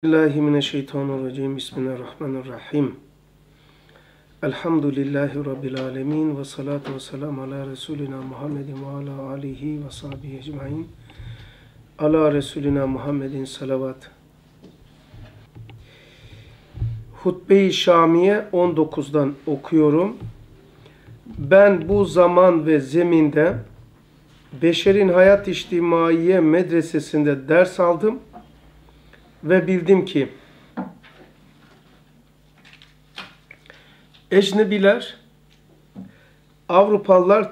Bismillahirrahmanirrahim. Bismillahirrahmanirrahim. Elhamdülillahi Rabbil alemin. Ve salatu ve selamu ala Resulina Muhammedin ve ala alihi ve sahbihi ecmain. Ala Resulina Muhammedin salavat. Hutbe-i Şamiye 19'dan okuyorum. Ben bu zaman ve zeminde Beşer'in Hayat İçtimaiye Medresesi'nde ders aldım ve bildim ki ecnebiler, Avrupalılar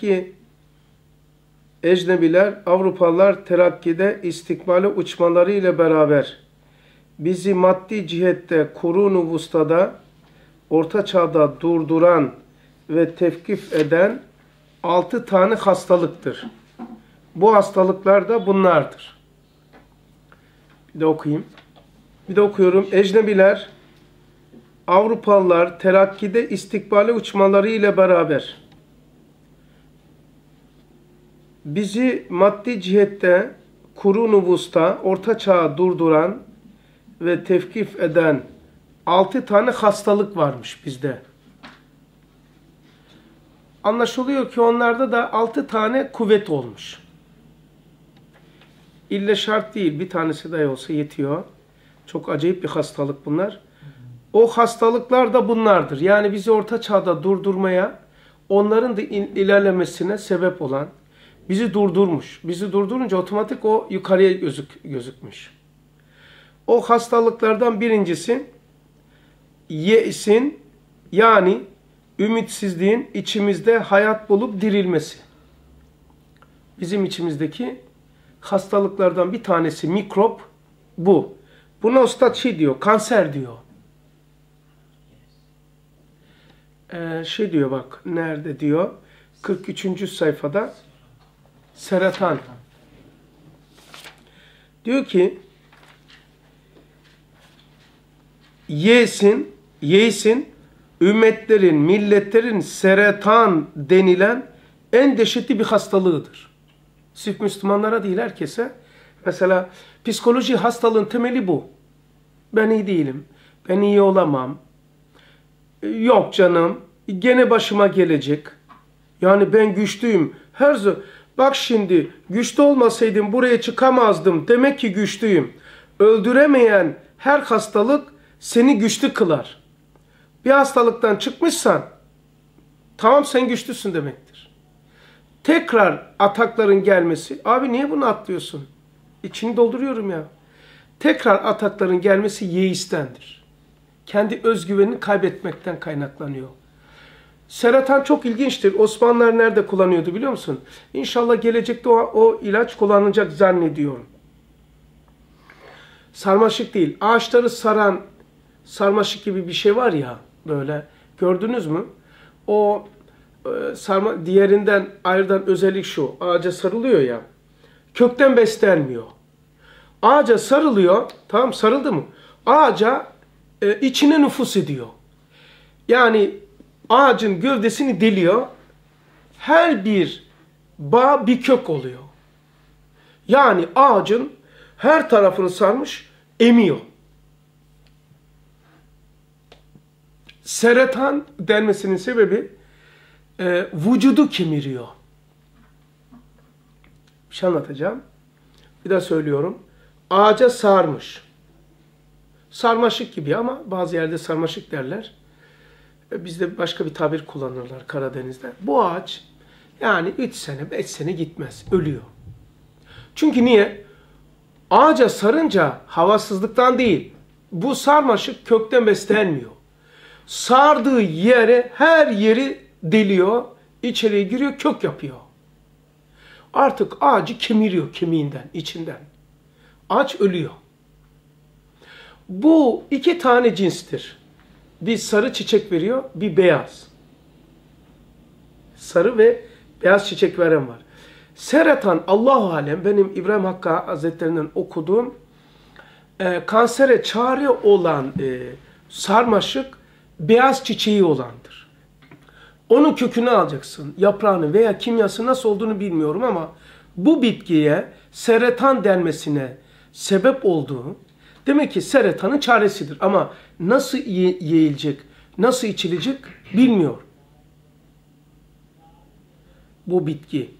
terakkide istikbale uçmaları ile beraber bizi maddi cihette kurun-u vustada, orta çağda durduran ve tevkif eden 6 tane hastalıktır. Bu hastalıklar da bunlardır. Bir de okuyayım. Bir de okuyorum. Ecnebiler, Avrupalılar terakkide istikbale uçmaları ile beraber bizi maddi cihette kurun-u vusta, orta çağı durduran ve tevkif eden 6 tane hastalık varmış bizde. Anlaşılıyor ki onlarda da 6 tane kuvvet olmuş. İlle şart değil. Bir tanesi dahi olsa yetiyor. Çok acayip bir hastalık bunlar. O hastalıklar da bunlardır. Yani bizi orta çağda durdurmaya, onların da ilerlemesine sebep olan, bizi durdurmuş. Bizi durdurunca otomatik o yukarıya gözükmüş. O hastalıklardan birincisi ye'sin, yani ümitsizliğin içimizde hayat bulup dirilmesi. Bizim içimizdeki hastalıklardan bir tanesi mikrop bu. Buna ustad diyor, kanser diyor. Diyor bak, nerede diyor? 43. sayfada seratan. Diyor ki ye'sin ümmetlerin, milletlerin seratan denilen en dehşetli bir hastalığıdır. Sırf Müslümanlara değil, herkese. Mesela psikoloji hastalığın temeli bu. Ben iyi değilim. Ben iyi olamam. Yok canım. Gene başıma gelecek. Yani ben güçlüyüm. Bak şimdi güçlü olmasaydım buraya çıkamazdım. Demek ki güçlüyüm. Öldüremeyen her hastalık seni güçlü kılar. Bir hastalıktan çıkmışsan tamam, sen güçlüsün demektir. Tekrar atakların gelmesi. Abi niye bunu atlıyorsun? İçini dolduruyorum ya. Tekrar atakların gelmesi yeistendir. Kendi özgüvenini kaybetmekten kaynaklanıyor. Seratan çok ilginçtir. Osmanlılar nerede kullanıyordu biliyor musun? İnşallah gelecekte o ilaç kullanılacak zannediyorum. Sarmaşık değil. Ağaçları saran sarmaşık gibi bir şey var ya böyle. Gördünüz mü? O diğerinden ayrılan özellik şu. Ağaca sarılıyor ya. Kökten beslenmiyor. Ağaca sarılıyor. Tamam, sarıldı mı? Ağaca içine nüfuz ediyor. Yani ağacın gövdesini deliyor. Her bir bağ bir kök oluyor. Yani ağacın her tarafını sarmış, emiyor. Seratan denmesinin sebebi vücudu kemiriyor. Bir şey anlatacağım. Bir daha söylüyorum. Ağaca sarmış. Sarmaşık gibi ama bazı yerde sarmaşık derler. Bizde başka bir tabir kullanırlar Karadeniz'de. Bu ağaç yani 3 sene 5 sene gitmez. Ölüyor. Çünkü niye? Ağaca sarınca havasızlıktan değil. Bu sarmaşık kökten beslenmiyor. Sardığı yere her yeri deliyor. İçeriye giriyor, kök yapıyor. Artık ağacı kemiriyor kemiğinden, içinden. Ağaç ölüyor. Bu 2 tane cinstir. Bir sarı çiçek veriyor, bir beyaz. Sarı ve beyaz çiçek veren var. Seratan, Allahu alem, benim İbrahim Hakkı Hazretlerinden okuduğum kansere çare olan sarmaşık beyaz çiçeği olandır. Onun kökünü alacaksın, yaprağını veya kimyası nasıl olduğunu bilmiyorum ama bu bitkiye seratan denmesine sebep olduğu Demek ki seretanın çaresidir. Ama nasıl yiyilecek, nasıl içilecek bilmiyor bu bitki.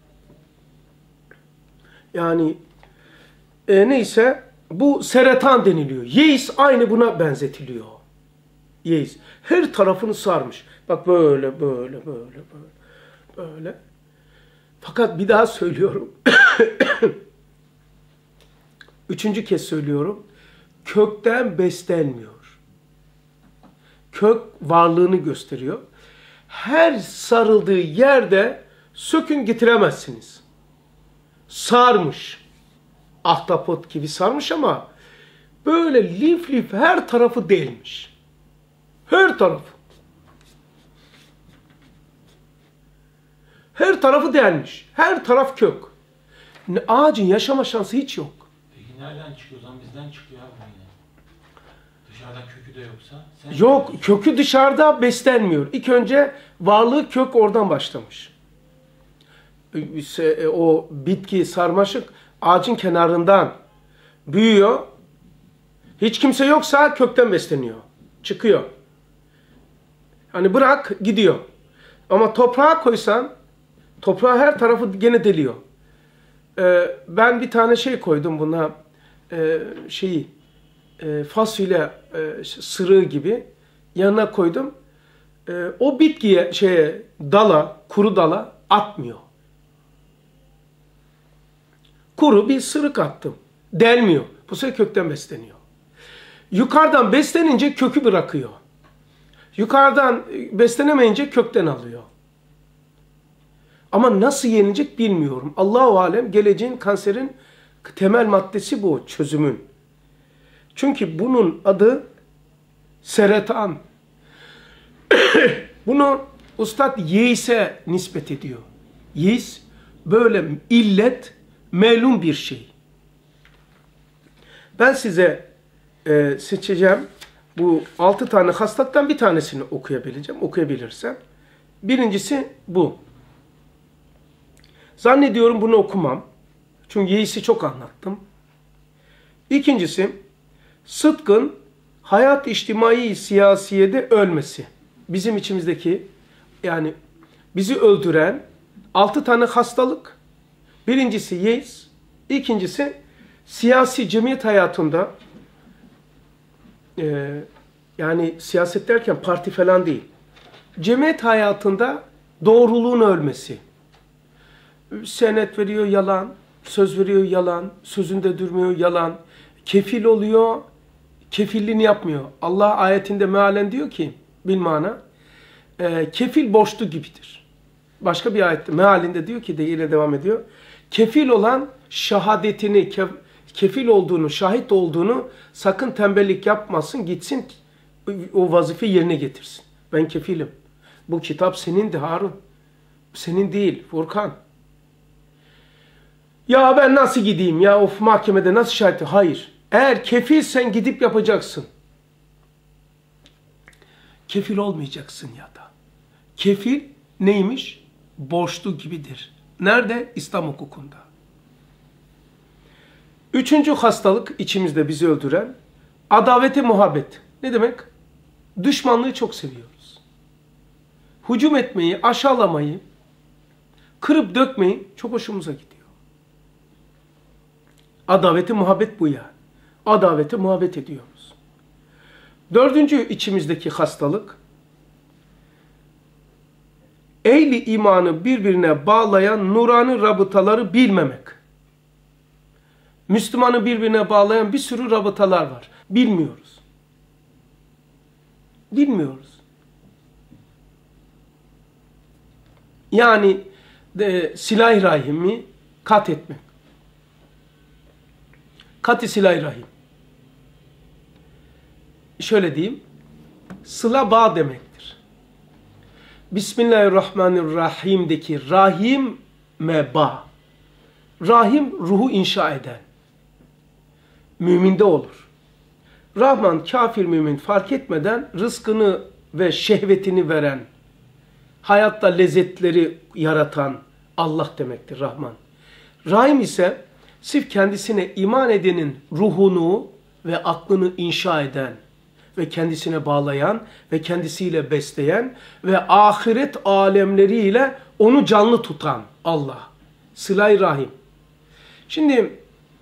Yani neyse bu seretan deniliyor. Yeis aynı buna benzetiliyor. Yeis. Her tarafını sarmış. Bak böyle, böyle, böyle, böyle, böyle. Fakat bir daha söylüyorum. Üçüncü kez söylüyorum. Kökten beslenmiyor. Kök varlığını gösteriyor. Her sarıldığı yerde sökün getiremezsiniz. Sarmış. Ahtapot gibi sarmış ama böyle lif lif her tarafı delmiş. Her tarafı. Her tarafı delmiş. Her taraf kök. Ağacın yaşama şansı hiç yok. Peki nereden çıkıyor? O zaman bizden çıkıyor abi yine. Dışarıda kökü de yoksa? Yok, kökü dışarıda beslenmiyor. İlk önce varlığı kök oradan başlamış. O bitki, sarmaşık ağacın kenarından büyüyor. Hiç kimse yoksa kökten besleniyor. Çıkıyor. Hani bırak gidiyor. Ama toprağa koysan toprağa her tarafı gene deliyor. Ben bir tane şey koydum buna fasulye sırığı gibi yanına koydum. O bitkiye dala, kuru dala atmıyor. Kuru bir sırık attım. Delmiyor. Bu sefer kökten besleniyor. Yukarıdan beslenince kökü bırakıyor. Yukarıdan beslenemeyince kökten alıyor. Ama nasıl yenilecek bilmiyorum. Allahu alem, geleceğin kanserin temel maddesi bu, çözümün. Çünkü bunun adı seretan. Bunu Ustad yeise nispet ediyor. Yeis böyle illet, melum bir şey. Ben size seçeceğim. Bu 6 tane hastalıktan bir tanesini okuyabilirsem. Birincisi bu. Zannediyorum bunu okumam. Çünkü yeisi çok anlattım. İkincisi, sıdkın hayat içtimai siyasiyede ölmesi. Bizim içimizdeki, yani bizi öldüren 6 tane hastalık. Birincisi yeis. İkincisi siyasi cemiyet hayatında, yani siyaset derken parti falan değil. Cemiyet hayatında doğruluğun ölmesi. Senet veriyor yalan, söz veriyor yalan, sözünde durmuyor yalan. Kefil oluyor, kefilliğini yapmıyor. Allah ayetinde mealen diyor ki, bilmana, kefil borçlu gibidir. Başka bir ayette mealinde diyor ki, yine devam ediyor. Kefil olan şahadetini, kefil olduğunu, şahit olduğunu sakın tembellik yapmasın, gitsin o vazifeyi yerine getirsin. Ben kefilim. Bu kitap senindi Harun. Senin değil Furkan. Ya ben nasıl gideyim ya of mahkemede nasıl şahit? Hayır. Eğer kefilsen gidip yapacaksın. Kefil olmayacaksın ya da. Kefil neymiş? Borçlu gibidir. Nerede? İslam hukukunda. Üçüncü hastalık içimizde bizi öldüren adaveti muhabbet. Ne demek? Düşmanlığı çok seviyoruz. Hücum etmeyi, aşağılamayı, kırıp dökmeyi çok hoşumuza gidiyor. Adaveti muhabbet bu yani. Adaveti muhabbet ediyoruz. Dördüncü içimizdeki hastalık, ehli imanı birbirine bağlayan nurani rabıtaları bilmemek. Müslümanı birbirine bağlayan bir sürü rabıtalar var. Bilmiyoruz. Bilmiyoruz. Yani silah-ı rahimi kat etmek. Kat-i silah-ı rahim. Şöyle diyeyim. Sıla bağ demektir. Bismillahirrahmanirrahim'deki rahim meba. Rahim ruhu inşa eden. Müminde olur. Rahman kafir mümin fark etmeden rızkını ve şehvetini veren, hayatta lezzetleri yaratan Allah demektir Rahman. Rahim ise sırf kendisine iman edenin ruhunu, ve aklını inşa eden ve kendisine bağlayan ve kendisiyle besleyen ve ahiret alemleriyle onu canlı tutan Allah. Sıla-i Rahim. Şimdi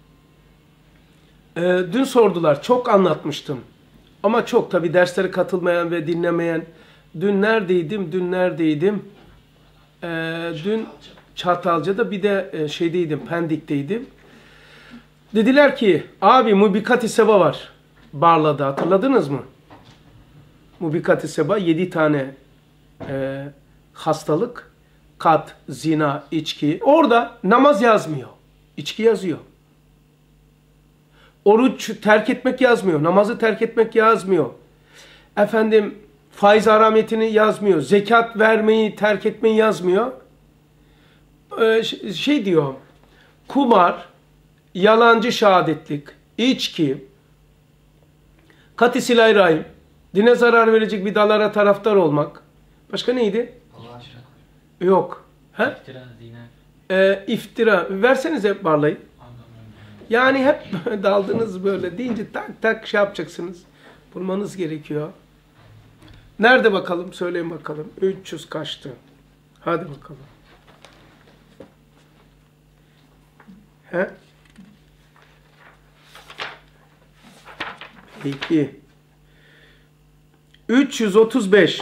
dün sordular. Çok anlatmıştım. Ama çok tabii derslere katılmayan ve dinlemeyen. Dün neredeydim? Dün Çatalca'da, bir de şeydeydim, Pendik'teydim. Dediler ki abi Mubikat-i Seba var Barla'da, hatırladınız mı? Mubikat-i Seba 7 tane hastalık, kat, zina, içki. Orada namaz yazmıyor, içki yazıyor. Oruç terk etmek yazmıyor, namazı terk etmek yazmıyor. Efendim faiz haramiyetini yazmıyor, zekat vermeyi terk etmeyi yazmıyor. Şey diyor, kumar, yalancı şehadetlik, içki, kat-i silah-i rahim, dine zarar verecek bidalara taraftar olmak. Başka neydi? Yok. Ha? İftira, zina. İftira. Versenize Barla'yı. Yani hep daldınız böyle deyince tak tak şey yapacaksınız. Bulmanız gerekiyor. Nerede bakalım? Söyleyin bakalım. 300 kaçtı? Hadi bakalım. He? Peki. 335.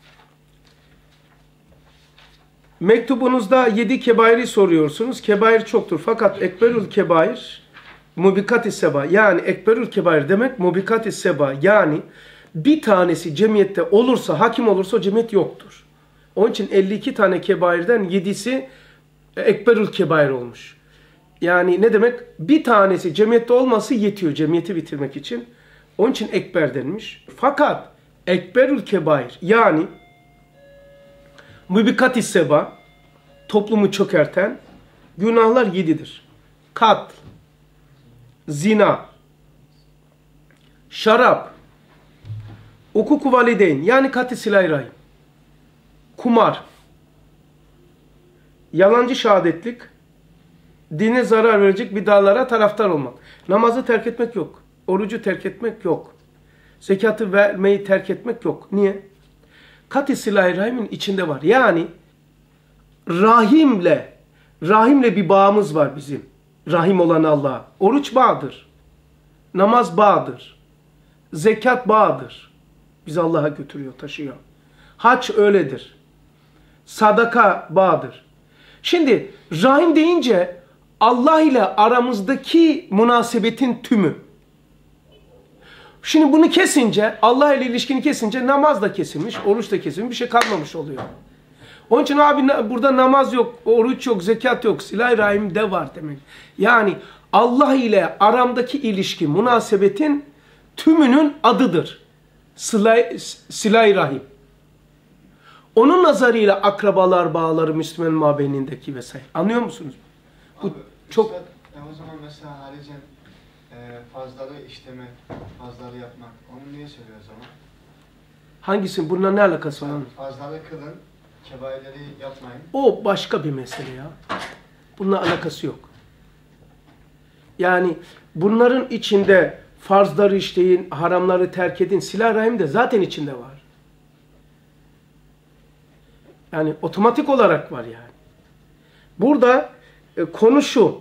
Mektubunuzda 7 kebairi soruyorsunuz. Kebair çoktur. Fakat ekberül kebair mubikat-i seba. Yani ekberül kebair demek mubikat-i seba. Yani bir tanesi cemiyette olursa, hakim olursa o cemiyet yoktur. Onun için 52 tane kebairden 7'si ekberül kebair olmuş. Yani ne demek? Bir tanesi cemiyette olması yetiyor cemiyeti bitirmek için. Onun için ekber denmiş. Fakat ekberül kebair yani mubikat-i seba, toplumu çökerten günahlar 7'dir. Kat, zina, şarap, hukuku valideyn yani kat-i silah-i rahim, kumar, yalancı şehadetlik, dine zarar verecek bidalara taraftar olmak. Namazı terk etmek yok. Orucu terk etmek yok. Zekatı vermeyi terk etmek yok. Niye? Kat-i silah-i rahimin içinde var. Yani rahimle bir bağımız var bizim. Rahim olan Allah'a. Oruç bağıdır. Namaz bağıdır. Zekat bağıdır. Bizi Allah'a götürüyor, taşıyor. Hac öyledir. Sadaka bağıdır. Şimdi rahim deyince Allah ile aramızdaki münasebetin tümü. Şimdi bunu kesince, Allah ile ilişkini kesince namaz da kesilmiş, oruç da kesilmiş, bir şey kalmamış oluyor. Onun için abi burada namaz yok, oruç yok, zekat yok, silah-i rahim de var demek. Yani Allah ile aramdaki ilişki, münasebetin tümünün adıdır. Silah-i rahim. Onun nazarıyla akrabalar bağları Müslüman mabeynindeki vesaire. Anlıyor musunuz? Bu abi, çok... o zaman mesela haricen fazları işlemek, fazları yapmak, onu niye söylüyor o zaman? Hangisi? Bununla ne alakası var? Fazları kılın, kebairleri yapmayın. O başka bir mesele ya. Bununla alakası yok. Yani bunların içinde farzları işleyin, haramları terk edin, silah rahim de zaten içinde var. Yani otomatik olarak var yani. Burada konu şu.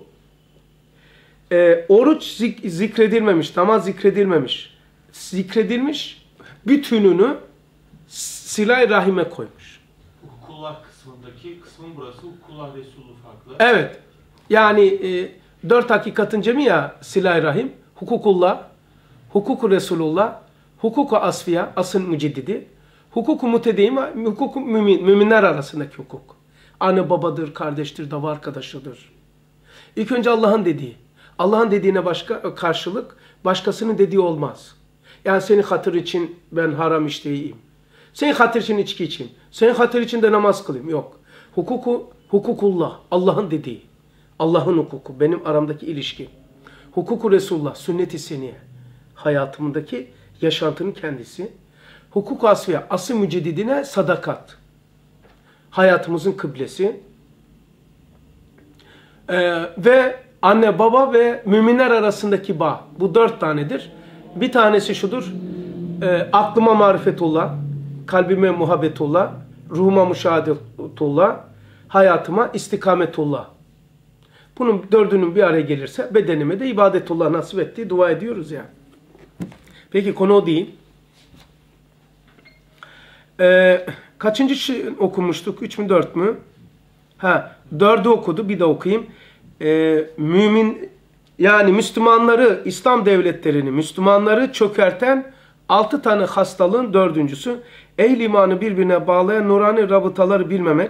Oruç zikredilmemiş, namaz zikredilmemiş. Zikredilmiş, bütününü silah-i rahime koymuş. Hukukullah kısmındaki kısmın burası, hukukullah Resulü farklı. Evet. Yani 4 hakikatın cemi ya silah-i rahim, hukukullah, hukuku Resulullah, hukuku asfiya, asıl müceddidi, hukuku mutedeyim, hukuku müminler arasındaki hukuk. Anne babadır, kardeştir, dava arkadaşıdır. İlk önce Allah'ın dediği. Allah'ın dediğine başka karşılık, başkasının dediği olmaz. Yani senin hatır için ben haram işleyeyim. Senin hatır için içki içeyim. Senin hatır için de namaz kılayım. Yok. Hukukullah, Allah'ın dediği. Allah'ın hukuku, benim aramdaki ilişki. Hukuku Resulullah, sünnet-i seniye. Hayatımdaki yaşantının kendisi. Hukuk-u asfiye, asıl müceddidine sadakat. Hayatımızın kıblesi. Ve anne baba ve müminler arasındaki bağ. Bu 4 tanedir. Bir tanesi şudur. Aklıma marifetullah, kalbime muhabbetullah, ruhuma müşahadetullah, hayatıma istikametullah. Bunun dördünün bir araya gelirse bedenime de ibadetullah nasip ettiği dua ediyoruz ya. Peki konu o değil. Kaçıncı şey okumuştuk? 3 mü 4 mü? Ha, 4'ü okudu. Bir de okuyayım. Mümin yani Müslümanları, İslam devletlerini, Müslümanları çökerten 6 tane hastalığın 4.'sü. Ehl imanı birbirine bağlayan nurani rabıtaları bilmemek.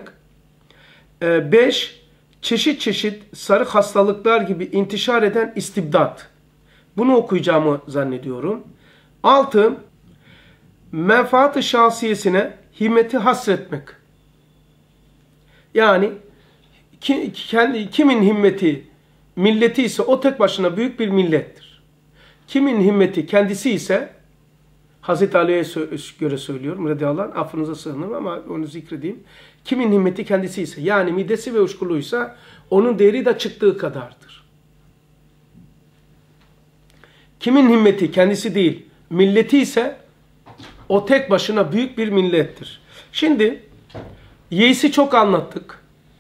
5. Çeşit çeşit sarı hastalıklar gibi intişar eden istibdat. Bunu okuyacağımı zannediyorum. 6. Menfaat-ı şahsiyesine himmeti hasretmek. Yani kimin himmeti milleti ise o tek başına büyük bir millettir. Kimin himmeti kendisi ise Hazreti Ali'ye göre söylüyorum. Radıyallahu anh, affınıza sığınırım ama onu zikredeyim. Kimin himmeti kendisi ise yani midesi ve uşkuluysa onun değeri de çıktığı kadardır. Kimin himmeti kendisi değil milleti ise o tek başına büyük bir millettir. Şimdi yeisi çok anlattık.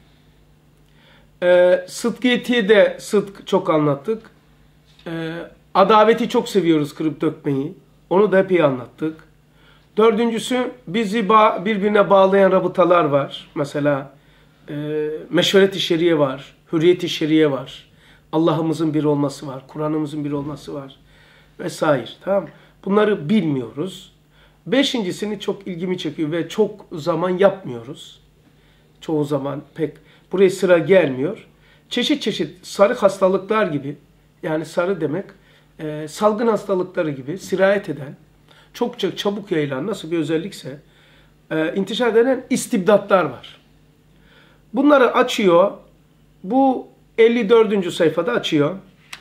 Sıdkiyetiye de sıdk çok anlattık. Adaveti çok seviyoruz, kırıp dökmeyi. Onu da hep iyi anlattık. 4.'sü bizi birbirine bağlayan rabıtalar var. Mesela meşveret-i şeriye var, hürriyet-i şeriye var. Allah'ımızın bir olması var, Kur'an'ımızın bir olması var vesaire. Tamam. Bunları bilmiyoruz. 5.'sini çok ilgimi çekiyor ve çok zaman yapmıyoruz. Çoğu zaman pek buraya sıra gelmiyor. Çeşit çeşit sarı hastalıklar gibi, yani sarı demek salgın hastalıkları gibi sirayet eden, çok çabuk yayılan nasıl bir özellikse intişar eden istibdatlar var. Bunları açıyor. Bu 54. sayfada açıyor.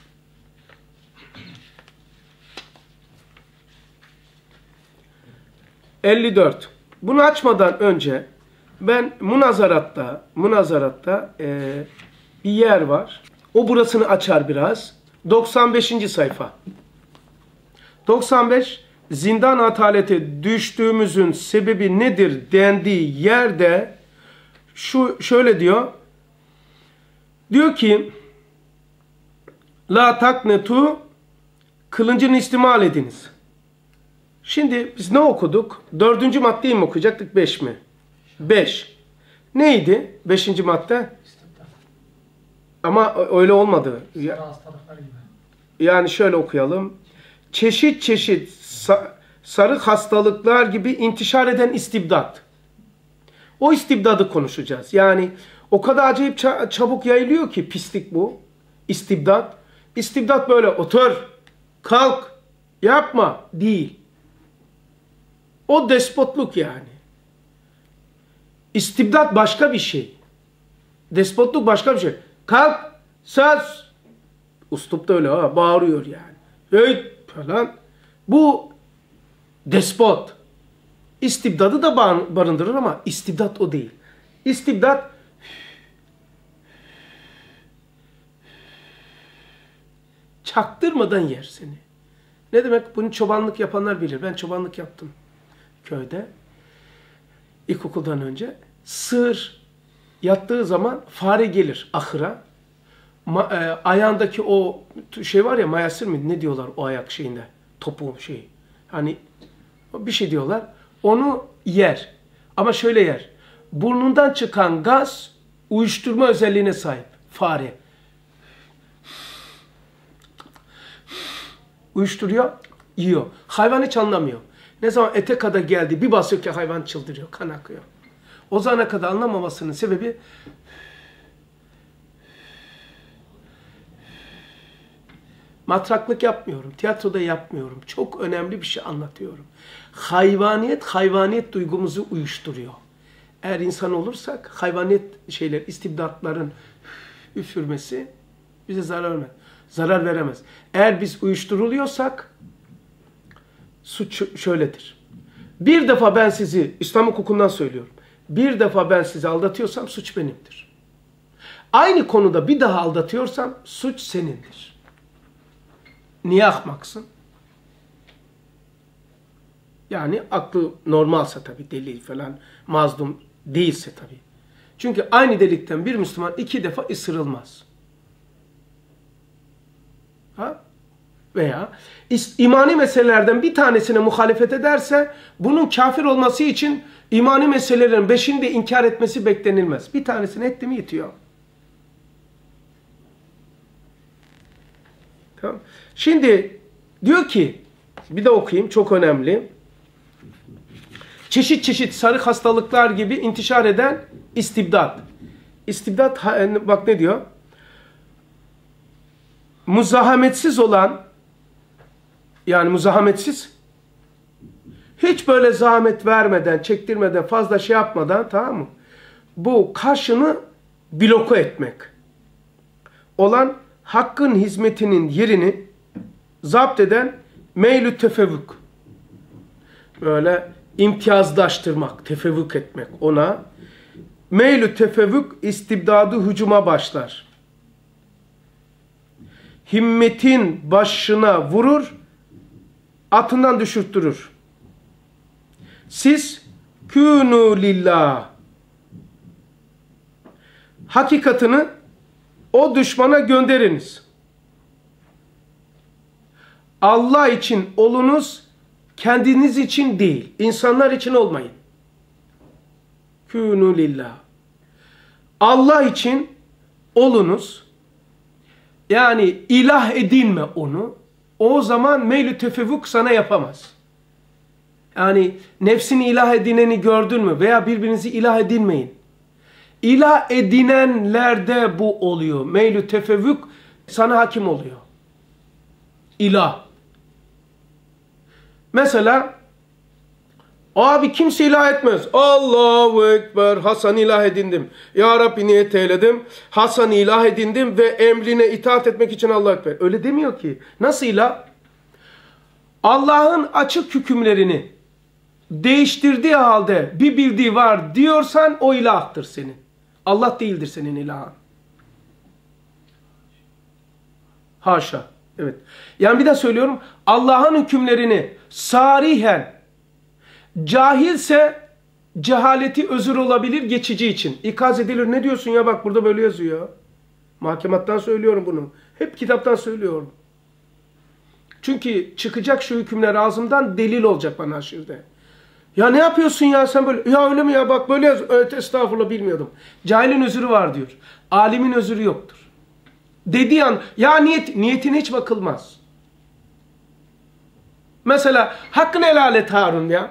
Bunu açmadan önce ben münazaratta bir yer var. O burasını açar biraz. 95. sayfa. 95. Zindan atalete düştüğümüzün sebebi nedir dendiği yerde şöyle diyor. Diyor ki la taknetu, kılıncını istimal ediniz. Şimdi biz ne okuduk? 4. maddeyi mi okuyacaktık, 5 mi? 5. Neydi 5. madde? Ama öyle olmadı. Yani şöyle okuyalım. Çeşit çeşit sarı hastalıklar gibi intişar eden istibdat. O istibdadı konuşacağız. Yani o kadar acayip çabuk yayılıyor ki pislik bu. İstibdat. İstibdat böyle otur, kalk, yapma değil. O despotluk yani. İstibdat başka bir şey. Despotluk başka bir şey. Kalk, söz. Üslup da öyle ha, bağırıyor yani. Hey falan. Bu despot. İstibdadı da barındırır ama istibdat o değil. İstibdat çaktırmadan yer seni. Ne demek? Bunu çobanlık yapanlar bilir. Ben çobanlık yaptım köyde. İlkokuldan önce. Sığır yattığı zaman fare gelir ahıra. Ayağındaki o şey var ya, mayasır mı? Ne diyorlar o ayak şeyinde? Topu şey. Hani bir şey diyorlar. Onu yer. Ama şöyle yer. Burnundan çıkan gaz uyuşturma özelliğine sahip. Fare. Uyuşturuyor, yiyor. Hayvan hiç anlamıyor. Ne zaman ete kadar geldi bir basıyor ki hayvan çıldırıyor, kan akıyor. O zamana kadar anlamamasının sebebi matraklık yapmıyorum, tiyatroda yapmıyorum. Çok önemli bir şey anlatıyorum. Hayvaniyet duygumuzu uyuşturuyor. Eğer insan olursak hayvaniyet şeyler, istibdatların üfürmesi bize zarar veremez. Eğer biz uyuşturuluyorsak suç şöyledir. Bir defa ben sizi, İslam hukukundan söylüyorum. Bir defa ben sizi aldatıyorsam suç benimdir. Aynı konuda bir daha aldatıyorsam suç senindir. Niye ahmaksın? Yani aklı normalse tabii, deli falan mazlum değilse tabii. Çünkü aynı delikten bir Müslüman 2 defa ısırılmaz. Ha? Veya imani meselelerden bir tanesine muhalefet ederse bunun kafir olması için imani meselelerin 5'ini de inkar etmesi beklenilmez. Bir tanesini etti mi yetiyor. Tamam. Şimdi diyor ki, bir de okuyayım, çok önemli. Çeşit çeşit sarı hastalıklar gibi intişar eden istibdat. İstibdat, bak ne diyor? Muzahametsiz olan, yani muzahametsiz, hiç böyle zahmet vermeden, çektirmeden, fazla şey yapmadan, tamam mı? Bu karşını bloke etmek olan hakkın hizmetinin yerini zapt eden meylü tefevvük. Böyle imtiyazlaştırmak, tefevvük etmek ona. Meylü tefevvük istibdadı hücuma başlar. Himmetin başına vurur, atından düşürttürür. Siz kûnû lillah, hakikatını o düşmana gönderiniz. Allah için olunuz, kendiniz için değil. İnsanlar için olmayın. Kûnû lillah. Allah için olunuz. Yani ilah edinme onu. O zaman meylü tefevvük sana yapamaz. Yani nefsini ilah edineni gördün mü? Veya birbirinizi ilah edinmeyin. İlah edinenlerde bu oluyor. Meylü tefevvük sana hakim oluyor. İlah. Mesela abi kimse ilah etmez. Allahu Ekber. Hasan ilah edindim. Ya Rabbi niyet eyledim. Hasan ilah edindim ve emrine itaat etmek için Allahu Ekber. Öyle demiyor ki. Nasıl ilah? Allah'ın açık hükümlerini değiştirdiği halde bir bildiği var diyorsan o ilahtır senin. Allah değildir senin ilahın. Haşa. Evet. Yani bir de söylüyorum. Allah'ın hükümlerini sarihen, cahilse cehaleti özür olabilir geçici için. İkaz edilir. Ne diyorsun ya, bak burada böyle yazıyor. Mahkemattan söylüyorum bunu. Hep kitaptan söylüyorum. Çünkü çıkacak şu hükümler ağzımdan delil olacak bana aşırıda. Ya ne yapıyorsun ya sen böyle? Ya öyle mi ya, bak böyle yazıyor. Evet, estağfurullah, bilmiyordum. Cahilin özürü var diyor. Alimin özürü yoktur. Dediği an ya niyetine hiç bakılmaz. Mesela hakkını helal et Harun ya.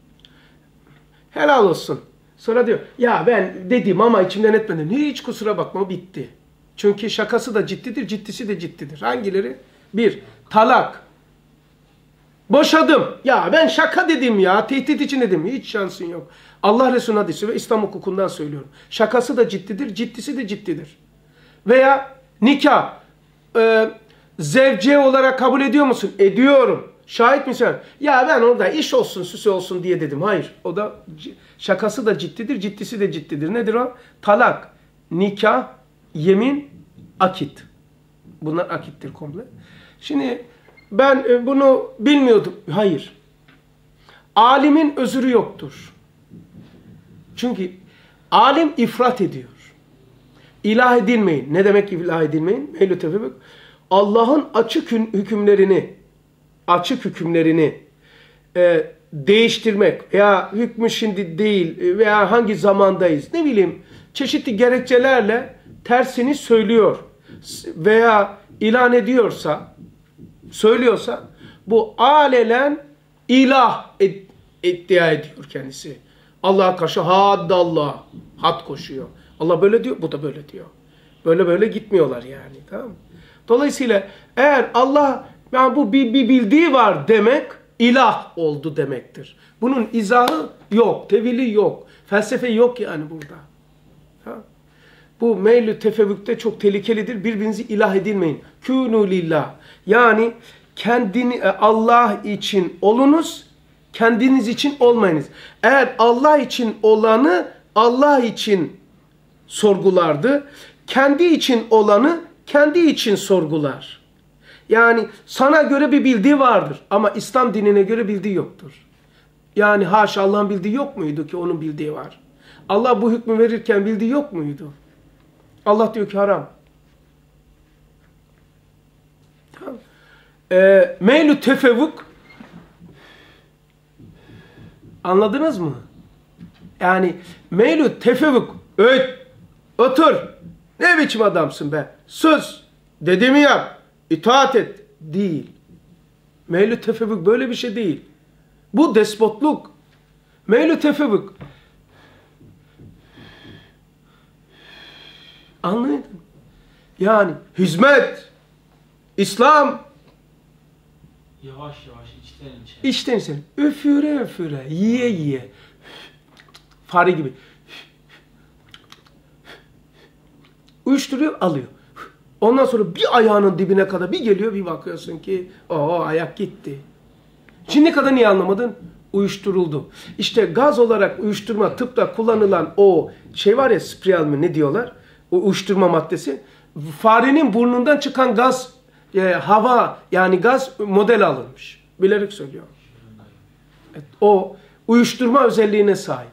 Helal olsun. Sonra diyor ya ben dedim ama içimden etmedim. Hiç kusura bakma, bitti. Çünkü şakası da ciddidir, ciddisi de ciddidir. Hangileri? Bir, talak. Boşadım. Ya ben şaka dedim ya, tehdit için dedim. Hiç şansın yok. Allah Resulü hadisi ve İslam hukukundan söylüyorum. Şakası da ciddidir, ciddisi de ciddidir. Veya nikah. Zevce olarak kabul ediyor musun? Ediyorum. Şahit misin? Ya ben orada iş olsun, süsü olsun diye dedim. Hayır. O da şakası da ciddidir, ciddisi de ciddidir. Nedir o? Talak, nikah, yemin, akit. Bunlar akittir komple. Şimdi ben bunu bilmiyordum. Hayır. Alimin özürü yoktur. Çünkü alim ifrat ediyor. İlah edilmeyin. Ne demek ki ilah edilmeyin? Meylü tefevvük. Allah'ın açık hükümlerini değiştirmek veya hükmü şimdi değil veya hangi zamandayız, ne bileyim, çeşitli gerekçelerle tersini söylüyor veya ilan ediyorsa, söylüyorsa bu alelen ilah iddia ediyor kendisi. Allah'a karşı haddallah, had koşuyor. Allah böyle diyor, bu da böyle diyor. Böyle gitmiyorlar yani, tamam mı? Dolayısıyla eğer Allah, yani bu bir bildiği var demek, ilah oldu demektir. Bunun izahı yok, tevili yok, felsefe yok yani burada. Ha? Bu meylü tefevvükte çok tehlikelidir. Birbirinizi ilah edinmeyin. Kûnû lillah. Yani kendini Allah için olunuz, kendiniz için olmayınız. Eğer Allah için olanı Allah için sorgulardı, kendi için olanı kendi için sorgular. Yani sana göre bir bildiği vardır ama İslam dinine göre bildiği yoktur. Yani haşa Allah'ın bildiği yok muydu ki onun bildiği var? Allah bu hükmü verirken bildiği yok muydu? Allah diyor ki haram. Tamam. Meylü tefevvuk, anladınız mı? Yani meylü tefevvuk, otur. Ne biçim adamsın be? Sus. Dediğimi yap. İtaat et. Değil. Meylü tefevvuk böyle bir şey değil. Bu despotluk. Meylü tefevvuk. Anladın? Yani hizmet, İslam. Yavaş yavaş içten içe. İçten içe. Üfüre üfüre. Yiye yiye. Fare gibi. Uyuşturuyor, alıyor. Ondan sonra bir ayağının dibine kadar bir geliyor, bir bakıyorsun ki o ayak gitti. Şimdi kadar niye anlamadın? Uyuşturuldu. İşte gaz olarak uyuşturma, tıpta kullanılan o şey var ya, spriyal mi ne diyorlar? O uyuşturma maddesi. Farenin burnundan çıkan gaz, hava yani gaz model alınmış. Bilerek söylüyorum. Evet, o uyuşturma özelliğine sahip.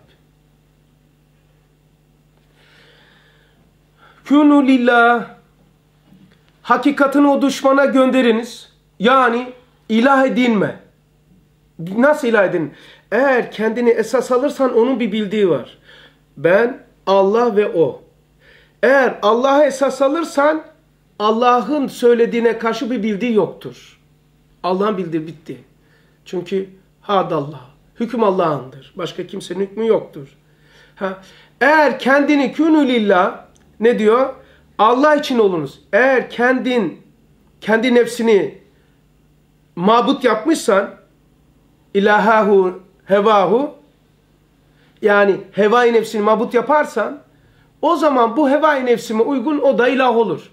Kûnû lillah, hakikatini o düşmana gönderiniz. Yani ilah edinme. Nasıl ilah edin? Eğer kendini esas alırsan onun bir bildiği var. Ben, Allah ve o. Eğer Allah'a esas alırsan Allah'ın söylediğine karşı bir bildiği yoktur. Allah'ın bildiği bitti. Çünkü hadallah. Hüküm Allah'ındır. Başka kimsenin hükmü yoktur. Eğer kendini kûnû lillah, ne diyor? Allah için olunuz. Eğer kendi nefsini mabut yapmışsan, ilahahu hevahu, yani hevai nefsini mabut yaparsan, o zaman bu hevai nefsime uygun o da ilah olur.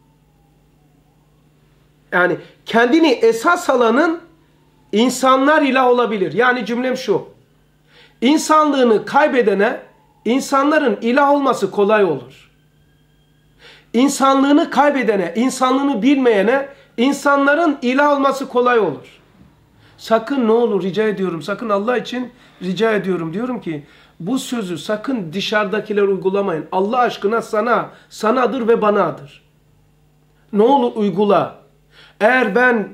Yani kendini esas alanın insanlar ilah olabilir. Yani cümlem şu. İnsanlığını kaybedene insanların ilah olması kolay olur. İnsanlığını kaybedene, insanlığını bilmeyene insanların ilah olması kolay olur. Sakın ne olur rica ediyorum, sakın Allah için rica ediyorum. Diyorum ki bu sözü sakın dışarıdakiler uygulamayın. Allah aşkına sanadır ve banadır. Ne olur uygula. Eğer ben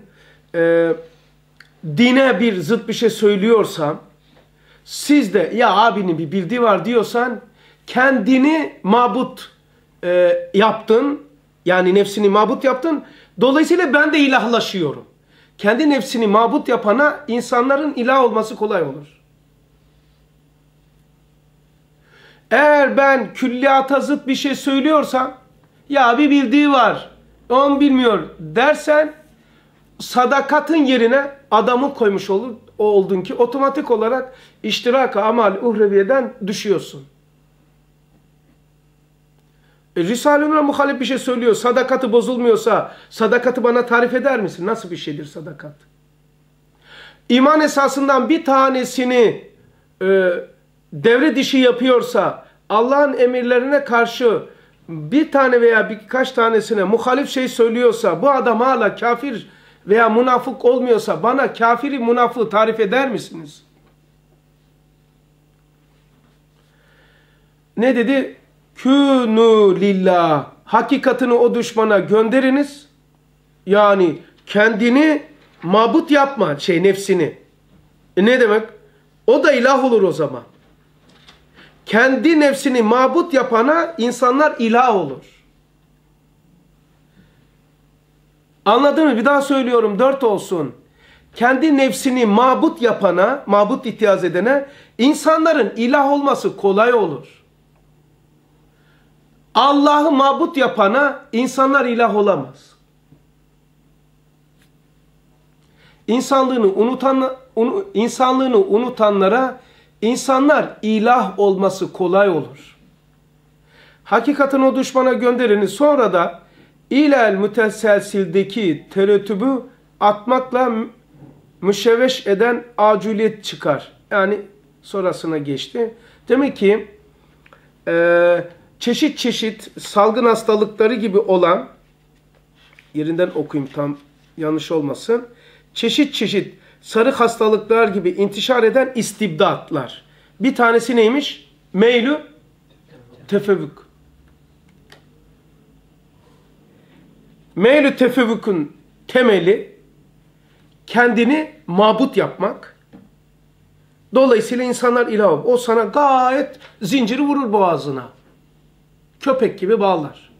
dine bir zıt bir şey söylüyorsam, siz de ya abinin bir bildiği var diyorsan, kendini mabut yaptın, yani nefsini mabut yaptın. Dolayısıyla ben de ilahlaşıyorum. Kendi nefsini mabut yapana insanların ilah olması kolay olur. Eğer ben külliyata zıt bir şey söylüyorsam, ya bir bildiği var, onu bilmiyor dersen, sadakatın yerine adamı koymuş oldun ki otomatik olarak iştirak-ı amal uhreviyeden düşüyorsun. Risale-i Nur'a muhalif bir şey söylüyor. Sadakati bozulmuyorsa sadakati bana tarif eder misin? Nasıl bir şeydir sadakat? İman esasından bir tanesini devre dışı yapıyorsa, Allah'ın emirlerine karşı bir tane veya birkaç tanesine muhalif şey söylüyorsa, bu adam hala kafir veya münafık olmuyorsa bana kafiri münafığı tarif eder misiniz? Ne dedi? Kûnû lillah, hakikatini o düşmana gönderiniz. Yani kendini mabut yapma, nefsini. Ne demek? O da ilah olur o zaman. Kendi nefsini mabut yapana insanlar ilah olur. Anladın mı? Bir daha söylüyorum, 4 olsun. Kendi nefsini mabut yapana, mabut itiraz edene insanların ilah olması kolay olur. Allah'ı mabut yapana insanlar ilah olamaz. İnsanlığını unutanlara insanlar ilah olması kolay olur. Hakikatin o düşmana gönderini sonra da ilal müteselsildeki terettübü atmakla müşevveş eden acüliyet çıkar. Yani sonrasına geçti. Demek ki çeşit çeşit salgın hastalıkları gibi olan, yerinden okuyayım tam yanlış olmasın, çeşit çeşit sarı hastalıklar gibi intişar eden istibdatlar. Bir tanesi neymiş? Meylü tefevvük. Meylü tefevvükün temeli kendini mabut yapmak. Dolayısıyla insanlar ilah. O sana gayet zinciri vurur boğazına. Köpek gibi bağlar.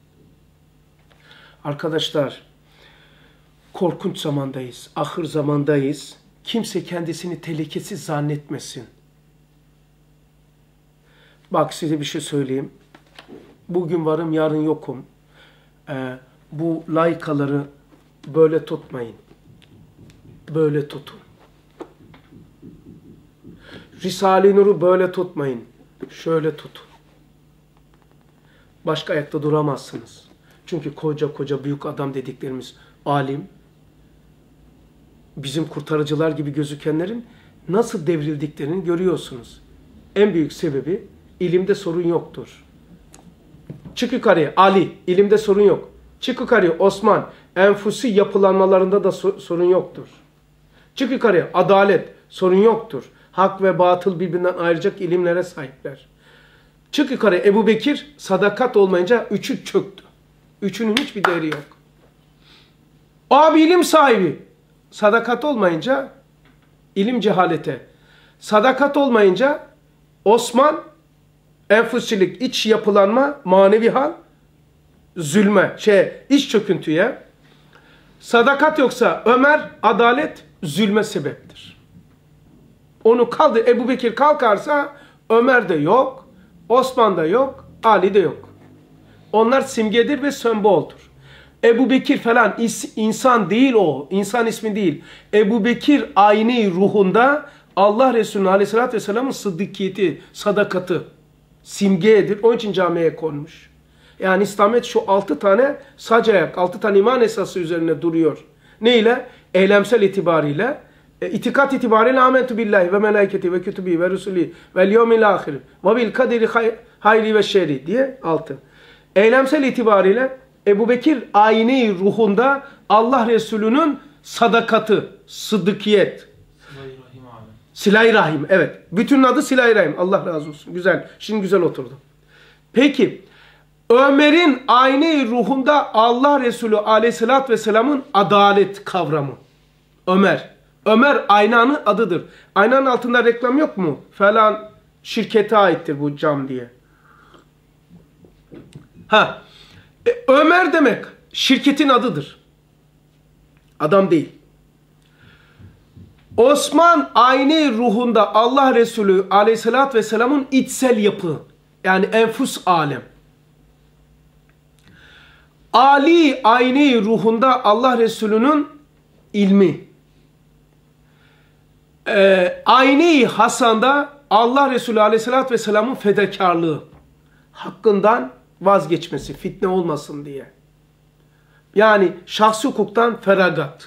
Arkadaşlar, korkunç zamandayız. Ahır zamandayız. Kimse kendisini tehlikesiz zannetmesin. Bak size bir şey söyleyeyim. Bugün varım, yarın yokum. Bu laykaları böyle tutmayın. Böyle tutun. Risale-i Nur'u böyle tutmayın. Şöyle tutun. Başka ayakta duramazsınız. Çünkü koca koca büyük adam dediklerimiz alim, bizim kurtarıcılar gibi gözükenlerin nasıl devrildiklerini görüyorsunuz. En büyük sebebi ilimde sorun yoktur. Çık yukarıya Ali, ilimde sorun yok. Çık yukarıya Osman, enfusi yapılanmalarında da sorun yoktur. Çık yukarıya adalet, sorun yoktur. Hak ve batıl birbirinden ayıracak ilimlere sahipler. Çık yukarı Ebu Bekir sadakat olmayınca üçü çöktü. Üçünün hiçbir değeri yok. Abi ilim sahibi. Sadakat olmayınca ilim cehalete. Sadakat olmayınca Osman enfüsçilik, iç yapılanma, manevi hal, zulme, iç çöküntüye. Sadakat yoksa Ömer, adalet, zulme sebeptir. Onu kaldı, Ebu Bekir kalkarsa Ömer de yok, Osman da yok, Ali de yok. Onlar simgedir ve semboldur. Ebu Bekir falan insan değil o. İnsan ismi değil. Ebu Bekir ayni ruhunda Allah Resulü Aleyhisselatü Vesselam'ın sıddıkiyeti, sadakati simgedir. Onun için camiye konmuş. Yani İslamiyet şu 6 tane sac ayak, 6 tane iman esası üzerine duruyor. Ne ile? Eylemsel itibariyle. İtikat itibariyle amentu billahi ve melaiketi ve kütübi ve rusuli vel yevmil ahir ve bil kaderi hayri ve şerri diye 6. Eylemsel itibariyle Ebu Bekir ayni ruhunda Allah Resulü'nün sadakati, sıddıkiyet. Sıla-i Rahim abi. Silah-i Rahim, evet. Bütün adı Silah-i Rahim. Allah razı olsun. Güzel. Şimdi güzel oturdu. Peki, Ömer'in ayni ruhunda Allah Resulü Aleyhisselatü Vesselam'ın adalet kavramı. Ömer. Ömer aynanın adıdır. Aynanın altında reklam yok mu? Falan şirkete aittir bu cam diye. Ömer demek şirketin adıdır. Adam değil. Osman aynı ruhunda Allah Resulü Aleyhisselatü Vesselam'ın içsel yapı. Yani enfus alem. Ali aynı ruhunda Allah Resulü'nün ilmi. Aynı Hasan'da Allah Resulü Aleyhisselatü Vesselam'ın fedakarlığı. Hakkından vazgeçmesi, fitne olmasın diye. Yani şahsi hukuktan feragat.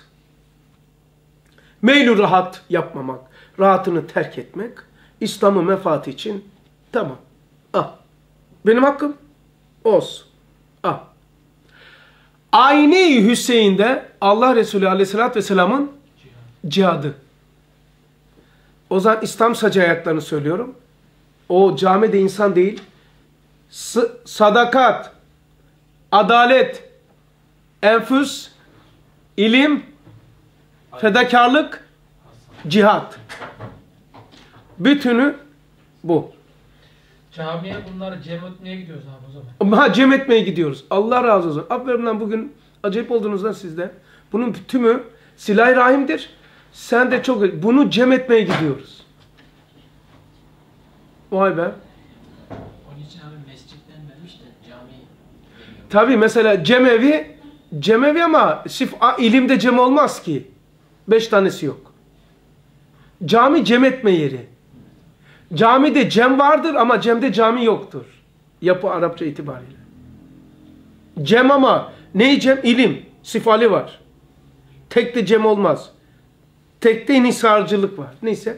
Meylü rahat yapmamak, rahatını terk etmek, İslam'ın menfaati için tamam. Benim hakkım olsun. Aynı Hüseyin'de Allah Resulü Aleyhisselatü Vesselam'ın cihadı. O zaman İslam sacı ayaklarını söylüyorum. O camide insan değil. Sadakat, adalet, enfüs, ilim, fedakarlık, cihat. Bütünü bu. Camiye bunları cem etmeye gidiyoruz abi o zaman. Cem etmeye gidiyoruz. Allah razı olsun. Aferin lan, bugün acayip oldunuz lan sizde. Bunun tümü Silah-i Rahim'dir. Sen de çok... Bunu cem etmeye gidiyoruz. Vay be. Onun için abi mescitten vermiş de cami. Tabii mesela cemevi ama sırf ilimde cem olmaz ki. 5 tanesi yok. Cami cem etme yeri. Camide cem vardır ama cemde cami yoktur. Yapı Arapça itibariyle. Cem ama ne cem? İlim. Sifali var. Tekte cem olmaz. Tekte inisarcılık var. Neyse.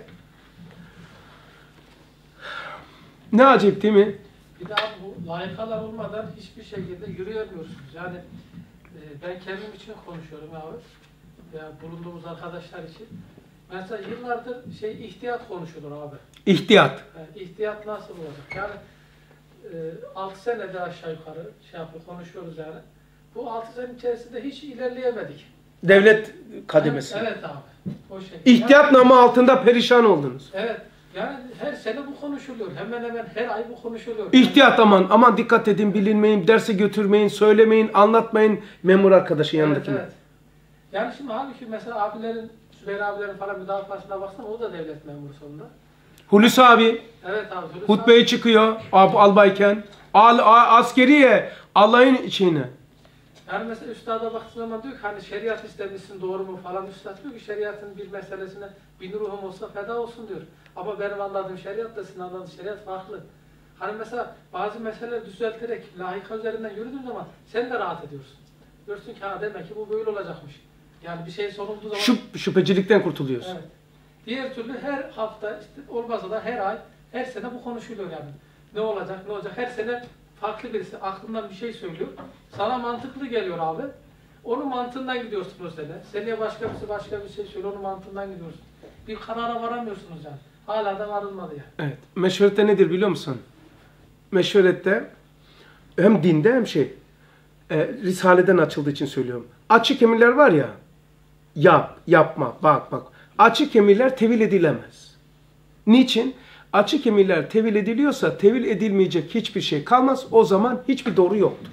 Ne acayip değil mi? Bir daha bu layıkalar olmadan hiçbir şekilde yürüyemiyoruz. Yani ben kendim için konuşuyorum abi. Ya bulunduğumuz arkadaşlar için. Mesela yıllardır ihtiyat konuşulur abi. İhtiyat. Yani ihtiyat nasıl olacak? Yani 6 senede aşağı yukarı konuşuyoruz yani. Bu 6 sene içerisinde hiç ilerleyemedik. Devlet kademesi. Evet abi. O şekilde. İhtiyat namı altında perişan oldunuz. Evet. Yani her sene bu konuşuluyor. Hemen hemen her ay bu konuşuluyor. İhtiyat aman dikkat edin, bilinmeyin, derse götürmeyin, söylemeyin, anlatmayın memur arkadaşın yanındakine. Evet. Yani şimdi halbuki mesela abilerin, Süleyman abilerin falan müdafasına baksana, o da devlet memuru sonunda. Hulusi abi Evet abi. Hulusi hutbeye abi çıkıyor albayken. Askeriye alayın içine. Yani mesela üstada baktığı zaman diyor ki hani şeriat istemişsin, doğru mu falan. Üstad diyor ki şeriatın bir meselesine bin ruhum olsa feda olsun diyor. Ama benim anladığım şeriatla sizin anladığınız şeriat farklı. Hani mesela bazı meseleleri düzelterek layıka üzerinden yürüdüğün zaman sen de rahat ediyorsun. Diyorsun ki ha demek ki bu böyle olacakmış. Yani bir şey sorulduğu zaman... Şüphecilikten kurtuluyorsun. Evet. Diğer türlü her hafta işte olmazsa da her ay, her sene bu konuşuluyor yani. Ne olacak, ne olacak? Her sene farklı birisi aklından bir şey söylüyor. Sana mantıklı geliyor abi. Onun mantığından gidiyorsun o sene. Seneye başka bir şey söylüyor, onun mantığından gidiyorsun. Bir karara varamıyorsunuz yani. Hala da varılmadı yani. Evet. Meşverette nedir biliyor musun? Meşverette hem dinde hem Risale'den açıldığı için söylüyorum. Açık emirler var ya, yapma, bak. Açık emirler tevil edilemez. Niçin? Açık emirler tevil ediliyorsa tevil edilmeyecek hiçbir şey kalmaz. O zaman hiçbir doğru yoktur.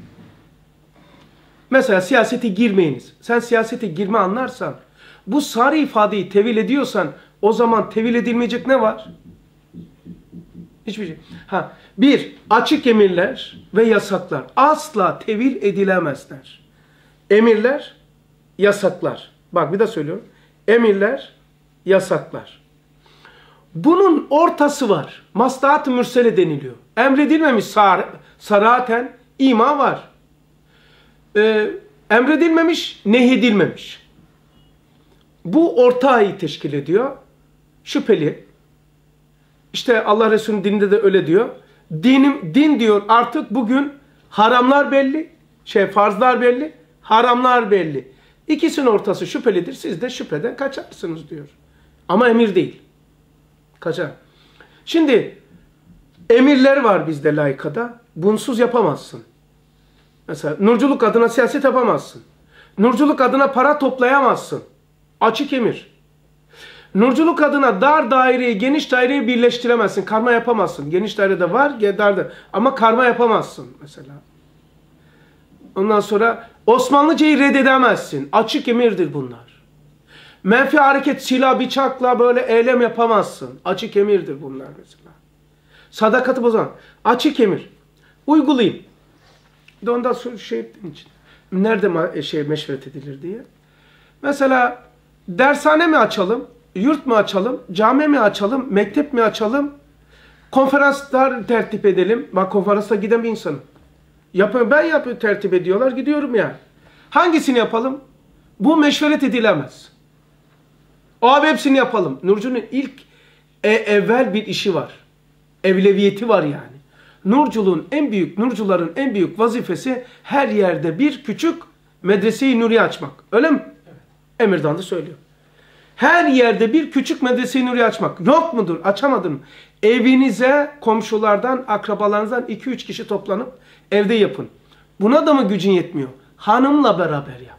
Mesela siyasete girmeyiniz. Sen siyasete girme anlarsan, bu sarı ifadeyi tevil ediyorsan o zaman tevil edilmeyecek ne var? Hiçbir şey. Bir, açık emirler ve yasaklar asla tevil edilemezler. Emirler, yasaklar. Bak bir daha söylüyorum. Emirler, yasaklar. Bunun ortası var. Maslahat-ı mürsele deniliyor. Emredilmemiş saraten ima var. Emredilmemiş, nehyedilmemiş. Bu ortağı teşkil ediyor. Şüpheli. İşte Allah Resulü'nün dininde de öyle diyor. Din diyor artık bugün haramlar belli, farzlar belli, haramlar belli. İkisinin ortası şüphelidir. Siz de şüpheden kaçarsınız diyor. Ama emir değil. Kaçar. Şimdi emirler var bizde laikada. Bunsuz yapamazsın. Mesela nurculuk adına siyaset yapamazsın. Nurculuk adına para toplayamazsın. Açık emir. Nurculuk adına dar daireyi, geniş daireyi birleştiremezsin. Karma yapamazsın. Geniş dairede var, darda. Ama karma yapamazsın mesela. Ondan sonra Osmanlıcayı reddedemezsin. Açık emirdir bunlar. Menfi hareket, silah, bıçakla böyle eylem yapamazsın. Açık emirdir bunlar mesela. Sadakati bozan. Açık emir. Uygulayayım. Bir de ondan sonra ettiğim için. Nerede meşveret edilir diye. Mesela dershane mi açalım? Yurt mu açalım? Cami mi açalım? Mektep mi açalım? Konferanslar tertip edelim. Bak konferansa giden bir insanım. Ben tertip ediyorlar. Gidiyorum ya. Hangisini yapalım? Bu meşveret edilemez. Abi hepsini yapalım. Nurcu'nun ilk evvel bir işi var. Evleviyeti var yani. Nurcuların en büyük vazifesi her yerde bir küçük medrese-i nuriye açmak. Öyle mi? Evet. Emirdan da söylüyor. Her yerde bir küçük medrese-i nuriye açmak. Yok mudur? Açamadın mı? Evinize komşulardan, akrabalarınızdan 2-3 kişi toplanıp evde yapın. Buna da mı gücün yetmiyor? Hanımla beraber yap.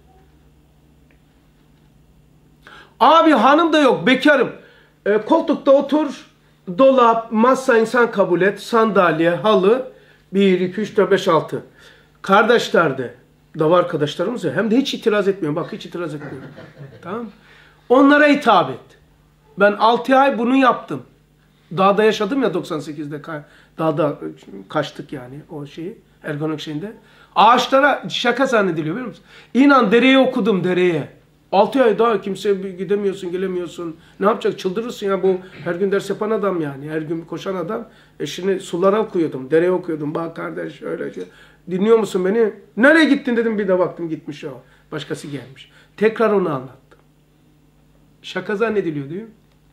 Abi hanım da yok, bekarım. Koltukta otur, dolap, masa insan kabul et, sandalye, halı, 1, 2, 3, 4, 5, 6. Kardeşler de var arkadaşlarımız ya, hem de hiç itiraz etmiyor. Bak hiç itiraz etmiyor. Tamam. Onlara hitap et. Ben 6 ay bunu yaptım. Dağda yaşadım ya 98'de. Dağda kaçtık yani o şeyi. Ergonomik şeyinde. Ağaçlara şaka zannediliyor biliyor musun? İnan dereye okudum dereye. 6 ay daha kimse gidemiyorsun, gelemiyorsun. Ne yapacak? Çıldırırsın ya bu her gün ders yapan adam yani. Her gün koşan adam. Şimdi sulara okuyordum, dereye okuyordum. Bak kardeş öyle şey. Dinliyor musun beni? Nereye gittin dedim, bir de baktım gitmiş o. Başkası gelmiş. Tekrar onu anlattım. Şaka zannediliyor değil mi?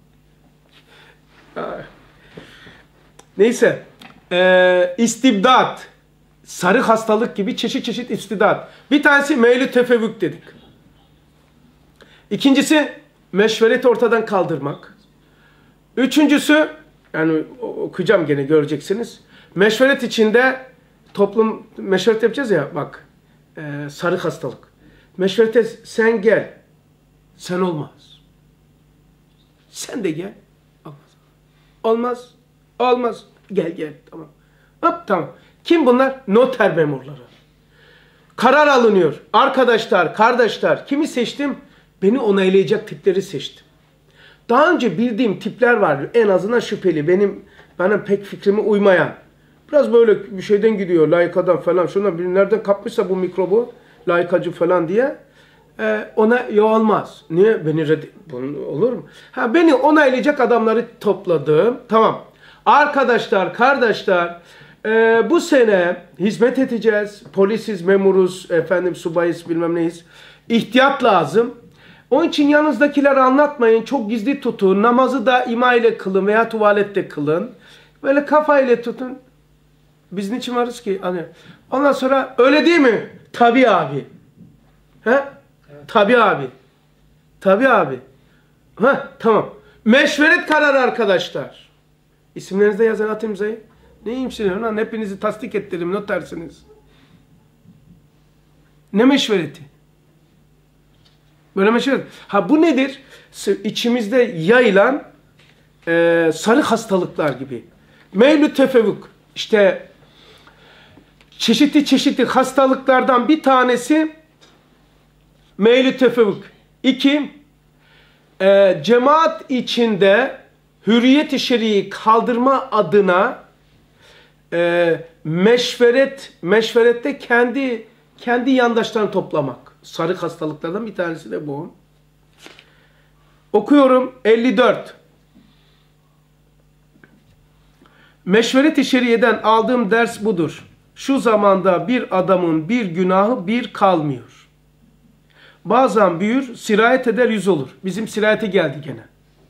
Neyse. İstibdat. Sarı hastalık gibi çeşit çeşit istibdat. Bir tanesi meylü tefevvük dedik. İkincisi meşvereti ortadan kaldırmak. Üçüncüsü, yani okuyacağım gene göreceksiniz. Meşveret içinde toplum, meşveret yapacağız ya bak, sarı hastalık. Meşverete sen gel, sen olmaz. Sen de gel, olmaz. Olmaz, olmaz, gel, tamam. Hop, tamam. Kim bunlar? Noter memurları. Karar alınıyor. Arkadaşlar, kardeşler, kimi seçtim? Beni onaylayacak tipleri seçtim. Daha önce bildiğim tipler vardı. En azından şüpheli. Bana pek fikrime uymayan. Biraz böyle bir şeyden gidiyor. Laikadan falan. Şundan biri nereden kapmışsa bu mikrobu. Laikacı falan diye. Ona olmaz. Niye? Bunu olur mu? Beni onaylayacak adamları topladım. Tamam. Arkadaşlar, kardeşler, bu sene hizmet edeceğiz. Polisiz, memuruz, subayız, bilmem neyiz. İhtiyat lazım. Onun için yanınızdakileri anlatmayın. Çok gizli tutun. Namazı da ima ile kılın veya tuvalette kılın. Böyle kafayla tutun. Biz niçin varız ki? Hani, ondan sonra öyle değil mi? Tabii abi. He? Evet. Tabii abi. Tabii abi. Tamam. Meşveret kararı arkadaşlar. İsimlerinizi de yazın, at imzayı. Neyim şimdi? Lan hepinizi tasdik ettirdim. Notersiniz. Ne meşvereti? Böyle meşveret. Bu nedir? İçimizde yayılan sarı hastalıklar gibi. Meylü tefevvük. İşte çeşitli hastalıklardan bir tanesi meylü tefevvük. 2. Cemaat içinde hürriyet-i şer'i kaldırma adına meşverette kendi yandaşlarını toplamak. Sarı hastalıklardan bir tanesi de bu. Okuyorum 54. Meşveret-i şeriyeden aldığım ders budur. Şu zamanda bir adamın bir günahı bir kalmıyor. Bazen büyür, sirayet eder, 100 olur. Bizim sirayete geldi gene.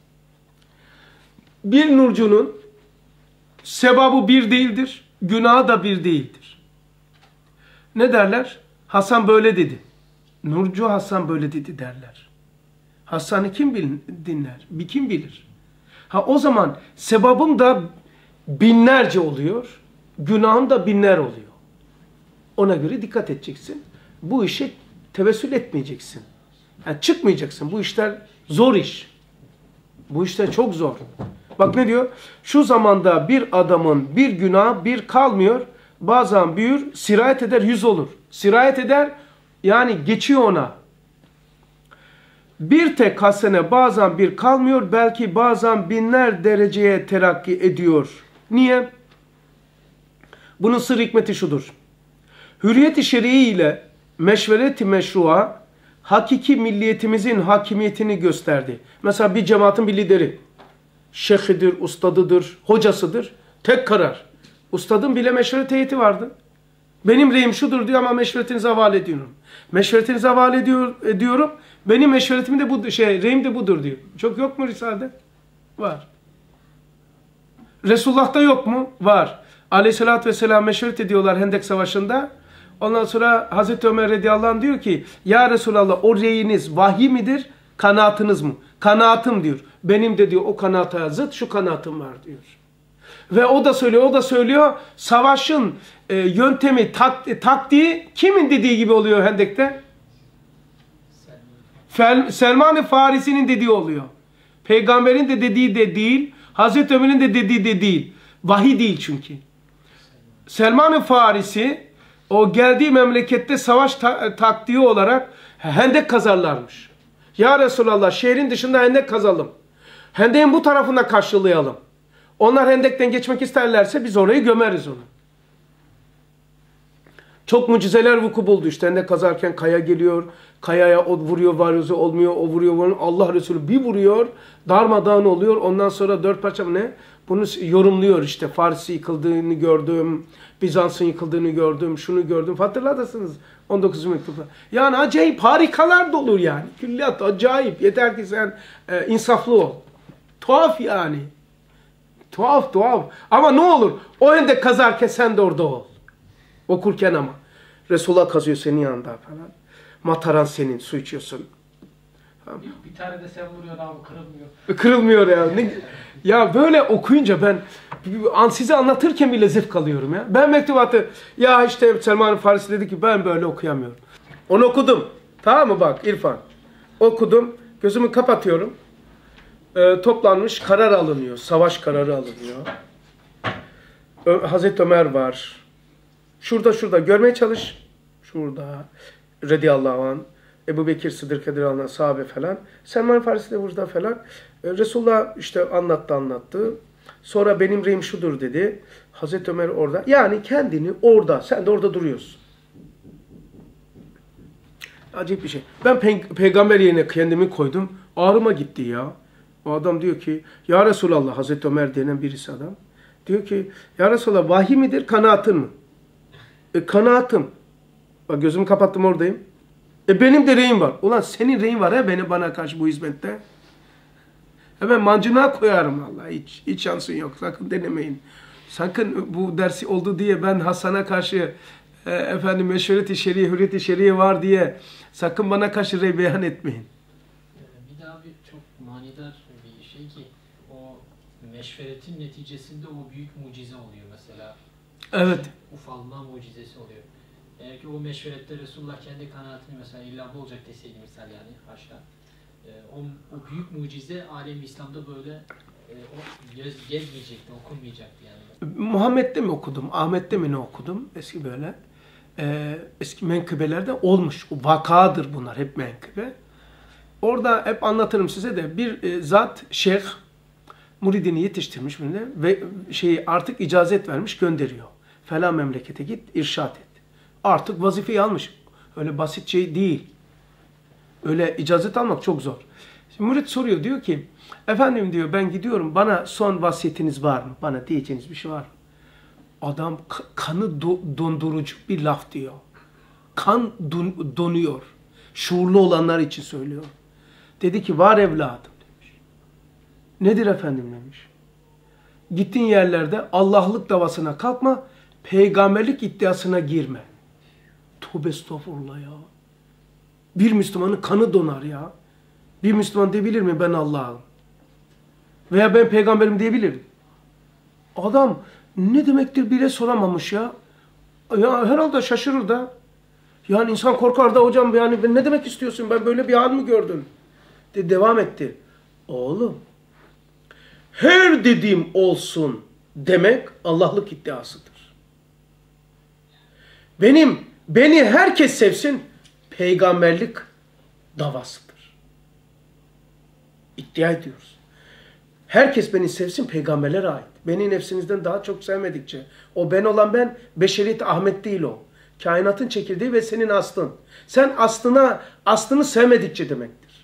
Bir nurcunun sevabı bir değildir, günahı da bir değildir. Ne derler? Hasan böyle dedi. Nurcu Hasan böyle dedi derler. Hasan'ı kim dinler? Kim bilir? O zaman sevabım da binlerce oluyor, günahım da binler oluyor. Ona göre dikkat edeceksin. Bu işe tevessül etmeyeceksin. Yani çıkmayacaksın. Bu işler zor iş. Bu işler çok zor. Bak ne diyor? Şu zamanda bir adamın bir günah bir kalmıyor. Bazen büyür, sirayet eder, 100 olur. Sirayet eder, yani geçiyor ona. Bir tek hasene bazen bir kalmıyor, belki bazen binler dereceye terakki ediyor. Niye? Bunun sır hikmeti şudur. Hürriyet-i şer'i ile meşveret-i meşrua hakiki milliyetimizin hakimiyetini gösterdi. Mesela bir cemaatin bir lideri, şeyhidir, ustadıdır, hocasıdır. Tek karar. Ustadın bile meşveret heyeti vardı. Benim reyim şudur diyor ama meşveretinize havale ediyorum. Meşveretinize havale ediyorum. Benim meşveretim de bu reyim de budur diyor. Çok yok mu Risale'de? Var. Resulullah'ta yok mu? Var. Aleyhissalatü vesselam meşveret ediyorlar Hendek Savaşı'nda. Ondan sonra Hazreti Ömer radıyallahu anh diyor ki, ya Resulallah o reyiniz vahiy midir, kanaatınız mı? Kanaatim diyor. Benim de diyor o kanaata zıt şu kanaatim var diyor. Ve o da söylüyor. Savaşın yöntemi, taktiği kimin dediği gibi oluyor Hendek'te? Selman-ı Farisi'nin dediği oluyor. Peygamberin de dediği de değil, Hazreti Ömer'in de dediği de değil. Vahiy değil çünkü. Selman-ı Farisi o geldiği memlekette savaş taktiği olarak hendek kazarlarmış. Ya Resulallah şehrin dışında hendek kazalım. Hendeğin bu tarafında karşılayalım. Onlar hendekten geçmek isterlerse biz orayı gömeriz onu. Çok mucizeler vuku buldu işte. Hendek kazarken kaya geliyor. Kayaya o vuruyor, varyozu olmuyor, o vuruyor. Allah Resulü bir vuruyor. Darmadağın oluyor. Ondan sonra 4 parça mı ne? Bunu yorumluyor işte. Farsi yıkıldığını gördüm. Bizans'ın yıkıldığını gördüm. Şunu gördüm. Hatırladısınız 19. mektupta. Yani acayip harikalar da olur yani. Külliyat acayip. Yeter ki sen insaflı ol. Tuhaf yani. Tuhaf. Ama ne olur? O hendek kazarken sen de orada ol. Okurken ama. Resulullah kazıyor senin yanında falan. Mataran senin. Su içiyorsun. Tamam. Bir tane de sen vuruyorsun abi, kırılmıyor. Kırılmıyor ya. Ya böyle okuyunca ben size anlatırken bile zevk alıyorum ya. Ben mektubatı ya işte Selman Farisi dedi ki ben böyle okuyamıyorum. Onu okudum. Tamam mı bak İrfan? Okudum. Gözümü kapatıyorum. Toplanmış karar alınıyor. Savaş kararı alınıyor. Hazreti Ömer var. Şurada görmeye çalış. Şurada. Radiyallahu anh. Ebu Bekir Sıddık radıyallahu anh, sahabe falan. Selman Farisi de burada falan. Resulullah işte anlattı. Sonra benim reyim şudur dedi. Hazreti Ömer orada. Yani kendini orada. Sen de orada duruyorsun. Acayip bir şey. Ben peygamber yerine kendimi koydum. Ağrıma gitti ya. O adam diyor ki ya Resulallah, Hazreti Ömer denen birisi adam. Diyor ki ya Resulallah vahiy midir, kanaatın mı? Kanaatım. Bak gözümü kapattım oradayım. Benim de reyim var. Ulan senin reyin var ya bana karşı bu hizmette. Ben mancınığa koyarım vallahi. Hiç şansın yok. Sakın denemeyin. Sakın bu dersi oldu diye ben Hasan'a karşı meşveret-i şer'i, hürriyet-i şer'i var diye sakın bana karşı rey beyan etmeyin. Bir daha çok manidar bir şey ki o meşveretin neticesinde o büyük mucize oluyor mesela. Evet. Ufalma mucizesi oluyor. Eğer ki o meşverette Resulullah kendi kanaatini mesela illa bu olacak deseydi misal yani haşa. O büyük mucize alem İslam'da böyle gezmeyecekti, okunmayacaktı yani. Muhammed'de mi okudum, Ahmet'te mi ne okudum? Eski böyle. Eski menkıbelerde olmuş. Vakadır bunlar, hep menkıbe. Orada hep anlatırım size de bir zat, şeyh, muridini yetiştirmiş ve artık icazet vermiş, gönderiyor. Falan memlekete git, irşat et. Artık vazifeyi almış. Öyle basit şey değil. Öyle icazet almak çok zor. Şimdi murid soruyor, diyor ki efendim diyor ben gidiyorum, bana son vasiyetiniz var mı? Bana diyeceğiniz bir şey var mı? Adam kanı dondurucu bir laf diyor. Kan donuyor. Şuurlu olanlar için söylüyor. Dedi ki var evladım demiş. Nedir efendim demiş. Gittiğin yerlerde Allah'lık davasına kalkma, peygamberlik iddiasına girme. Tövbe estağfurullah ya. Bir Müslümanın kanı donar ya. Bir Müslüman diyebilir mi ben Allah'ım? Veya ben peygamberim diyebilir mi? Adam ne demektir bile soramamış ya. Ya herhalde şaşırır da. Yani insan korkar da hocam yani ne demek istiyorsun, ben böyle bir hal mi gördüm? Devam etti. Oğlum her dediğim olsun demek Allah'lık iddiasıdır. Beni herkes sevsin peygamberlik davasıdır. İddia ediyoruz. Herkes beni sevsin peygamberlere ait. Beni nefsinizden daha çok sevmedikçe. O ben olan ben, beşeriyet Ahmet değil o. Kainatın çekirdeği ve senin aslın. Sen aslını sevmedikçe demektir.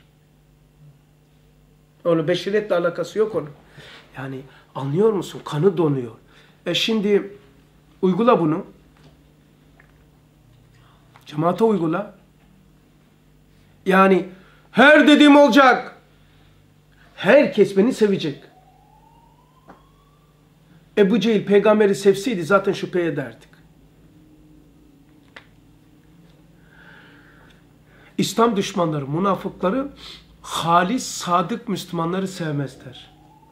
Onun beşeriyetle alakası yok onun. Yani anlıyor musun? Kanı donuyor. Şimdi uygula bunu. Cemaate uygula. Yani her dediğim olacak. Herkes beni sevecek. Ebu Cehil peygamberi sevseydi zaten şüphe ederdik. İslam düşmanları, münafıkları halis, sadık Müslümanları sevmezler.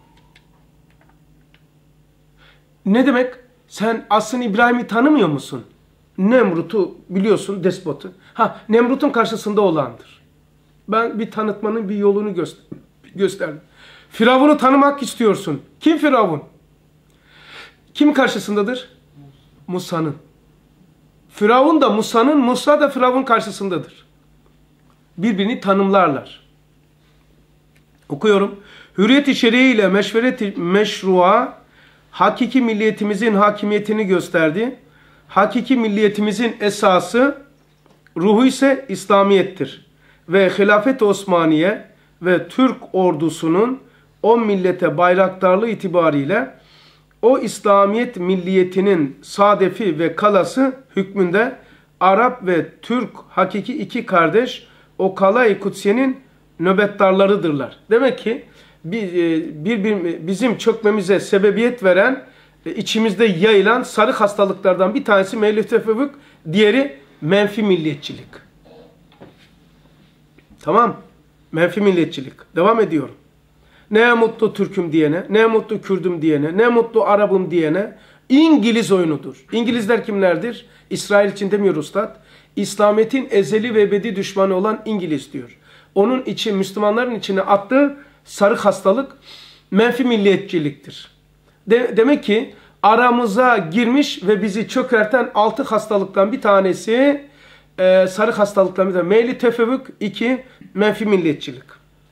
Ne demek? Sen aslında İbrahim'i tanımıyor musun? Nemrut'u biliyorsun, despotu. Nemrut'un karşısında olandır. Ben bir tanıtmanın bir yolunu gösterdim. Firavun'u tanımak istiyorsun. Kim Firavun? Kim karşısındadır? Musa'nın. Firavun da Musa'nın, Musa da Firavun karşısındadır. Birbirini tanımlarlar. Okuyorum. Hürriyet-i şer'i ile meşveret-i meşru'a hakiki milliyetimizin hakimiyetini gösterdi. Hakiki milliyetimizin esası, ruhu ise İslamiyettir. Ve Hilafet-i Osmaniye ve Türk ordusunun o millete bayraktarlığı itibariyle o İslamiyet milliyetinin sadefi ve kalası hükmünde Arap ve Türk hakiki iki kardeş o Kala-i Kutsiye'nin nöbettarlarıdırlar. Demek ki bizim çökmemize sebebiyet veren, içimizde yayılan sarı hastalıklardan bir tanesi müellif tefevvük, diğeri menfi milliyetçilik. Tamam. Menfi milliyetçilik. Devam ediyorum. Ne mutlu Türk'üm diyene, ne mutlu Kürd'üm diyene, ne mutlu Arap'ım diyene İngiliz oyunudur. İngilizler kimlerdir? İsrail için demiyor Üstad. İslamiyet'in ezeli ve ebedi düşmanı olan İngiliz diyor. Onun için Müslümanların içine attığı sarı hastalık menfi milliyetçiliktir. Demek ki aramıza girmiş ve bizi çökerten 6 hastalıktan bir tanesi sarı hastalıktan bir tanesi. Meyli tefevvük, 2 menfi milliyetçilik.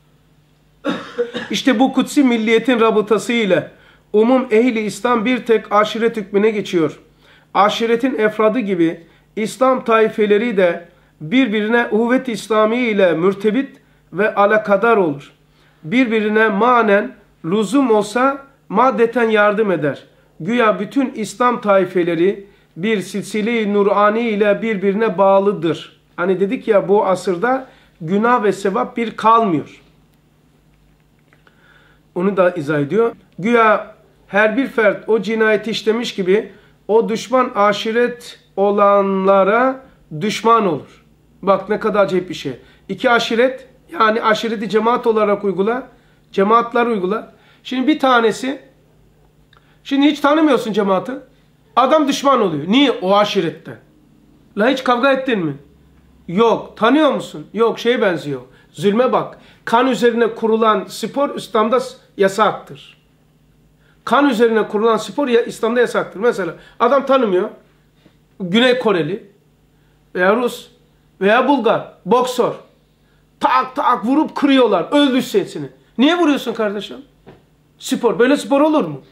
İşte bu kutsi milliyetin rabıtası ile umum ehli İslam bir tek aşiret hükmüne geçiyor. Aşiretin efradı gibi İslam taifeleri de birbirine uhvet-i İslami ile mürtebit ve alakadar olur. Birbirine manen lüzum olsa maddeten yardım eder. Güya bütün İslam taifeleri bir silsile-i Nurani ile birbirine bağlıdır. Hani dedik ya bu asırda günah ve sevap bir kalmıyor. Onu da izah ediyor. Güya her bir fert o cinayeti işlemiş gibi o düşman aşiret olanlara düşman olur. Bak ne kadar acayip bir şey. 2 aşiret, yani aşireti cemaat olarak uygula. Cemaatler uygula. Şimdi bir tanesi, şimdi hiç tanımıyorsun cemaati. Adam düşman oluyor. Niye? O aşiretten. La hiç kavga ettin mi? Yok. Tanıyor musun? Yok. Şeye benziyor. Zulme bak. Kan üzerine kurulan spor İslam'da yasaktır. Kan üzerine kurulan spor İslam'da yasaktır. Mesela adam tanımıyor. Güney Koreli veya Rus veya Bulgar boksör. Tak tak vurup kırıyorlar. Öldü sesini. Niye vuruyorsun kardeşim? Spor. Böyle spor olur mu?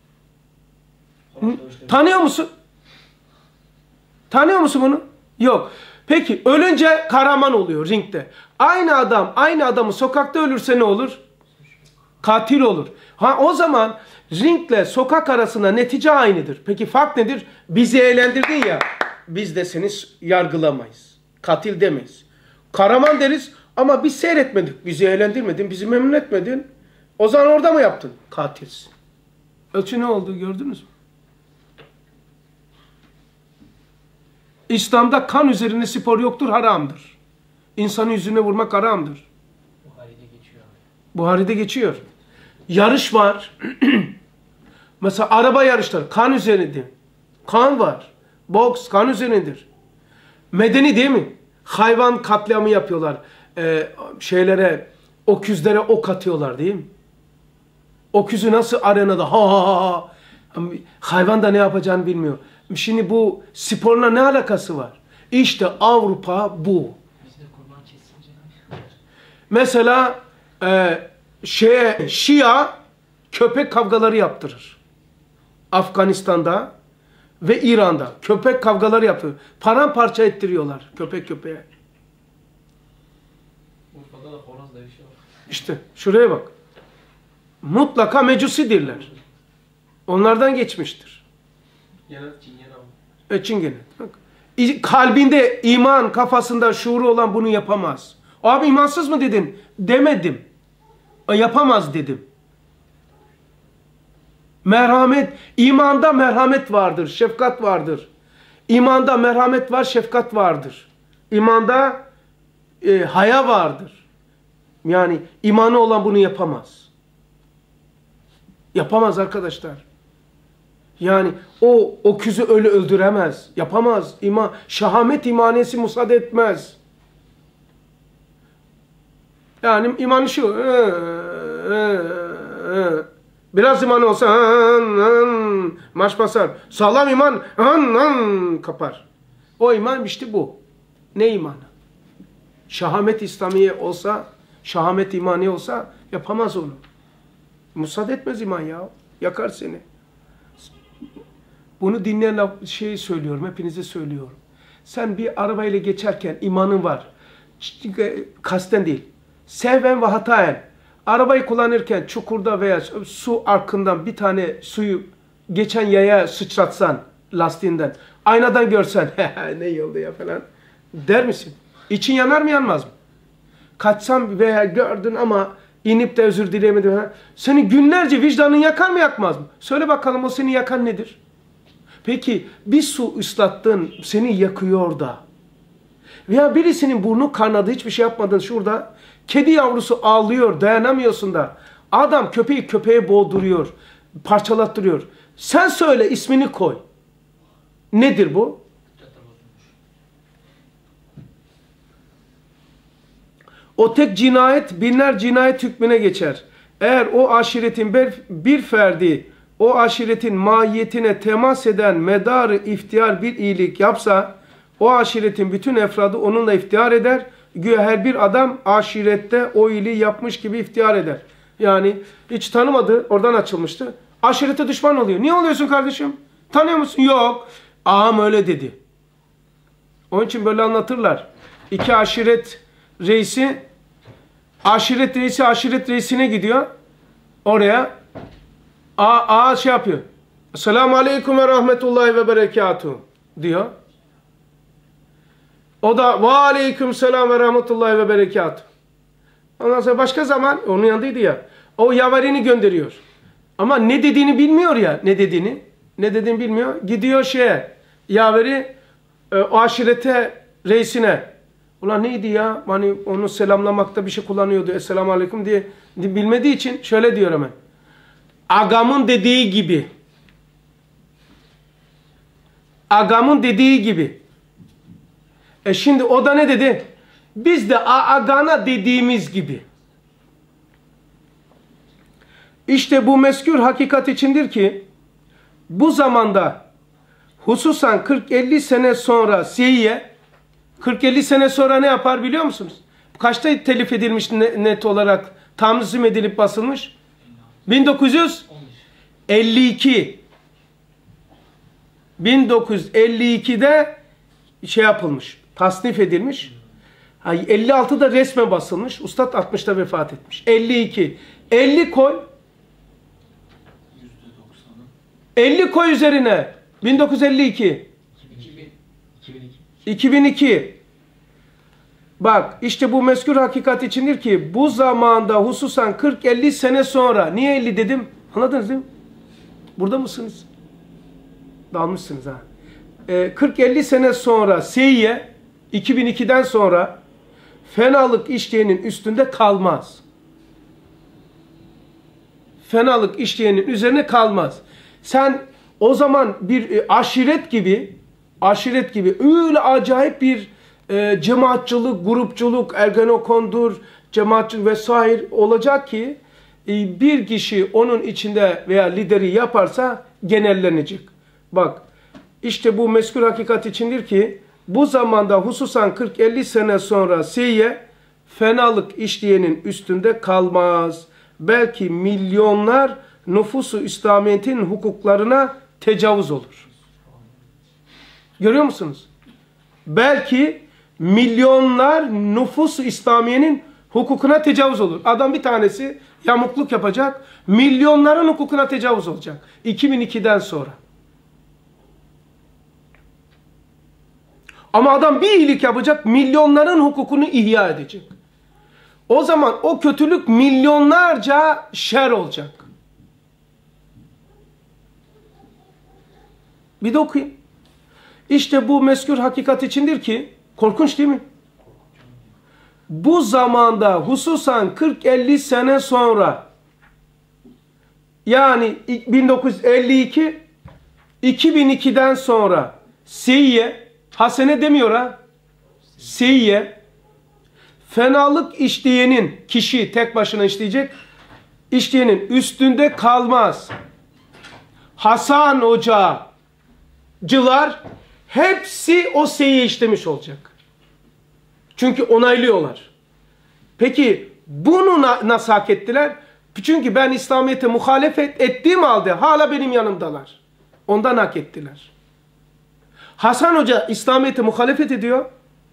Tanıyor musun? Tanıyor musun bunu? Yok. Peki ölünce kahraman oluyor ringde. Aynı adamı sokakta ölürse ne olur? Katil olur. Ha o zaman ringle sokak arasında netice aynıdır. Peki fark nedir? Bizi eğlendirdin ya, biz de seni yargılamayız. Katil demeyiz. Kahraman deriz ama biz seyretmedik. Bizi eğlendirmedin, bizi memnun etmedin. O zaman orada mı yaptın? Katilsin. Ölçü ne oldu gördünüz mü? İslam'da kan üzerine spor yoktur, haramdır. İnsanın yüzüne vurmak haramdır. Buhari'de geçiyor. Buhari'de geçiyor. Yarış var. Mesela araba yarışları kan üzerindedir. Kan var. Boks kan üzerindedir. Medeni değil mi? Hayvan katliamı yapıyorlar. Öküzlere ok atıyorlar değil mi? Öküzü nasıl arenada ha. Hayvan da ne yapacağını bilmiyor. Şimdi bu sporla ne alakası var? İşte Avrupa bu. Bizde kurban kesince. Mesela Şia köpek kavgaları yaptırır. Afganistan'da ve İran'da köpek kavgaları yaptırır. Paramparça ettiriyorlar köpeğe. Urfa'da da horoz da bir şey var. İşte şuraya bak. Mutlaka mecusidirler. Onlardan geçmiştir. Çingene. Bak. Kalbinde iman, kafasında şuuru olan bunu yapamaz. Abi imansız mı dedin? Demedim. Yapamaz dedim. Merhamet, imanda merhamet vardır, şefkat vardır. İmanda merhamet var, şefkat vardır. İmanda haya vardır. Yani imanı olan bunu yapamaz. Yapamaz arkadaşlar. Yani o öküzü öyle öldüremez. Yapamaz. Şahamet imanesi müsaade etmez. Yani imanı şu. Biraz iman olsa maç basar. Sağlam iman kapar. O iman işte bu. Ne imanı? Şahamet İslamiye olsa, şahamet imani olsa yapamaz onu. Müsaade etmez iman ya. Yakar seni. Bunu dinleyen söylüyorum, hepinize söylüyorum. Sen bir arabayla geçerken imanın var. Kasten değil. Sevven ve hataen. Arabayı kullanırken çukurda veya su arkından bir tane suyu geçen yaya sıçratsan lastiğinden, aynadan görsen ne iyi oldu ya falan der misin? İçin yanar mı yanmaz mı? Kaçsam veya gördün ama inip de özür dileyemedin falan. Seni günlerce vicdanın yakar mı yakmaz mı? Söyle bakalım o seni yakan nedir? Peki bir su ıslattın seni yakıyor da Veya birisinin burnu kanadı, hiçbir şey yapmadın şurada. Kedi yavrusu ağlıyor, dayanamıyorsun da. Adam köpeğe boğduruyor, parçalattırıyor. Sen söyle, ismini koy. Nedir bu? O tek cinayet binler cinayet hükmüne geçer. Eğer o aşiretin bir ferdi o aşiretin mahiyetine temas eden medarı iftihar bir iyilik yapsa, o aşiretin bütün efradı onunla iftihar eder. Güya her bir adam aşirette o iyiliği yapmış gibi iftihar eder. Yani hiç tanımadı, oradan açılmıştı. Aşirete düşman oluyor. Niye oluyorsun kardeşim? Tanıyor musun? Yok. Ağam öyle dedi. Onun için böyle anlatırlar. İki aşiret reisi, aşiret reisine gidiyor. Oraya şey yapıyor. Esselamu aleyküm ve rahmetullahi ve berekatuhu diyor. O da ve aleyküm selam ve rahmetullahi ve berekatuhu. Ondan sonra başka zaman onun yanındaydı ya. O yaverini gönderiyor. Ama ne dediğini bilmiyor ya. Ne dediğini bilmiyor. Gidiyor yaveri o aşirete reisine. Ulan neydi ya? Hani onu selamlamakta bir şey kullanıyordu. Esselamu aleyküm diye bilmediği için şöyle diyor hemen. Agamın dediği gibi. Agamın dediği gibi. Şimdi o da ne dedi? Biz de agana dediğimiz gibi. İşte bu mezkür hakikat içindir ki bu zamanda hususan 40-50 sene sonra Siyye 40-50 sene sonra ne yapar biliyor musunuz? Kaçta telif edilmiş net olarak tanzim edilip basılmış? 1952. 1952'de yapılmış. Tasnif edilmiş. 56'da resmen basılmış. Ustad 60'da vefat etmiş. 52. 50 koy. 50 koy üzerine. 1952. 2002. Bak işte bu mezkür hakikat içindir ki bu zamanda hususan 40-50 sene sonra. Niye 50 dedim? Anladınız değil mi? Burada mısınız? Dalmışsınız ha. 40-50 sene sonra Siyye 2002'den sonra fenalık işleyenin üstünde kalmaz. Fenalık işleyenin üzerine kalmaz. Sen o zaman bir aşiret gibi öyle acayip bir cemaatçılık, grupçuluk, ergenokondur, cemaatçılık vesaire olacak ki bir kişi onun içinde veya lideri yaparsa genellenecek. Bak işte bu mezkür hakikat içindir ki bu zamanda hususan 40-50 sene sonra Siyye fenalık işleyenin üstünde kalmaz. Belki milyonlar nüfusu İslamiyet'in hukuklarına tecavüz olur. Görüyor musunuz? Belki milyonlar nüfusu İslamiye'nin hukukuna tecavüz olur. Adam bir tanesi yamukluk yapacak, milyonların hukukuna tecavüz olacak. 2002'den sonra. Ama adam bir iyilik yapacak, milyonların hukukunu ihya edecek. O zaman o kötülük milyonlarca şer olacak. Bir de okuyayım. İşte bu mezkür hakikat içindir ki, korkunç değil mi? Bu zamanda hususan 40-50 sene sonra, yani 1952, 2002'den sonra Siyye, hasene demiyor ha, Siyye, fenalık işleyenin, kişi tek başına işleyecek, işleyenin üstünde kalmaz. Hasan Hoca'cılar hepsi o Siyye işlemiş olacak. Çünkü onaylıyorlar. Peki bunu nasıl hak ettiler? Çünkü ben İslamiyet'e muhalefet ettiğim halde hala benim yanımdalar. Ondan hak ettiler. Hasan Hoca İslamiyet'e muhalefet ediyor.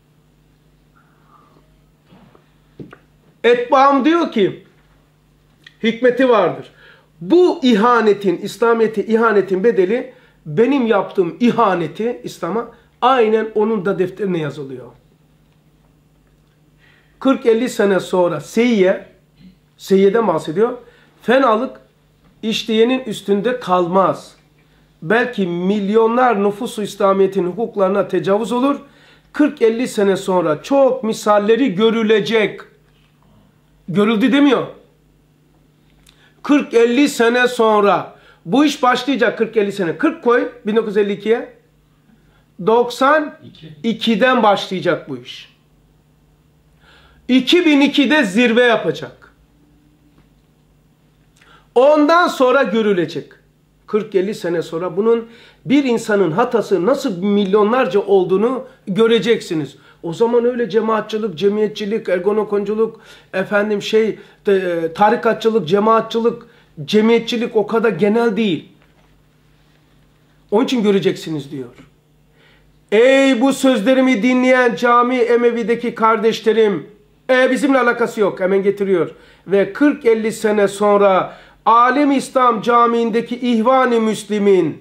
Etbaam diyor ki hikmeti vardır. Bu ihanetin, İslamiyet'e ihanetin bedeli benim yaptığım ihaneti İslam'a aynen onun da defterine yazılıyor. 40-50 sene sonra Siyye'den bahsediyor. Fenalık işleyenin üstünde kalmaz. Belki milyonlar nüfusu İslamiyet'in hukuklarına tecavüz olur. 40-50 sene sonra çok misalleri görülecek. Görüldü demiyor. 40-50 sene sonra bu iş başlayacak 40-50 sene. 40 koy 1952'ye. 92'den başlayacak bu iş. 2002'de zirve yapacak. Ondan sonra görülecek. 40-50 sene sonra bunun bir insanın hatası nasıl milyonlarca olduğunu göreceksiniz. O zaman öyle cemaatçılık, cemiyetçilik, ergonokonculuk, tarikatçılık, cemaatçılık, cemiyetçilik o kadar genel değil. Onun için göreceksiniz diyor. Ey bu sözlerimi dinleyen cami Emevi'deki kardeşlerim, bizimle alakası yok, hemen getiriyor. Ve 40-50 sene sonra Alem İslam Camii'ndeki İhvan-ı Müslimin,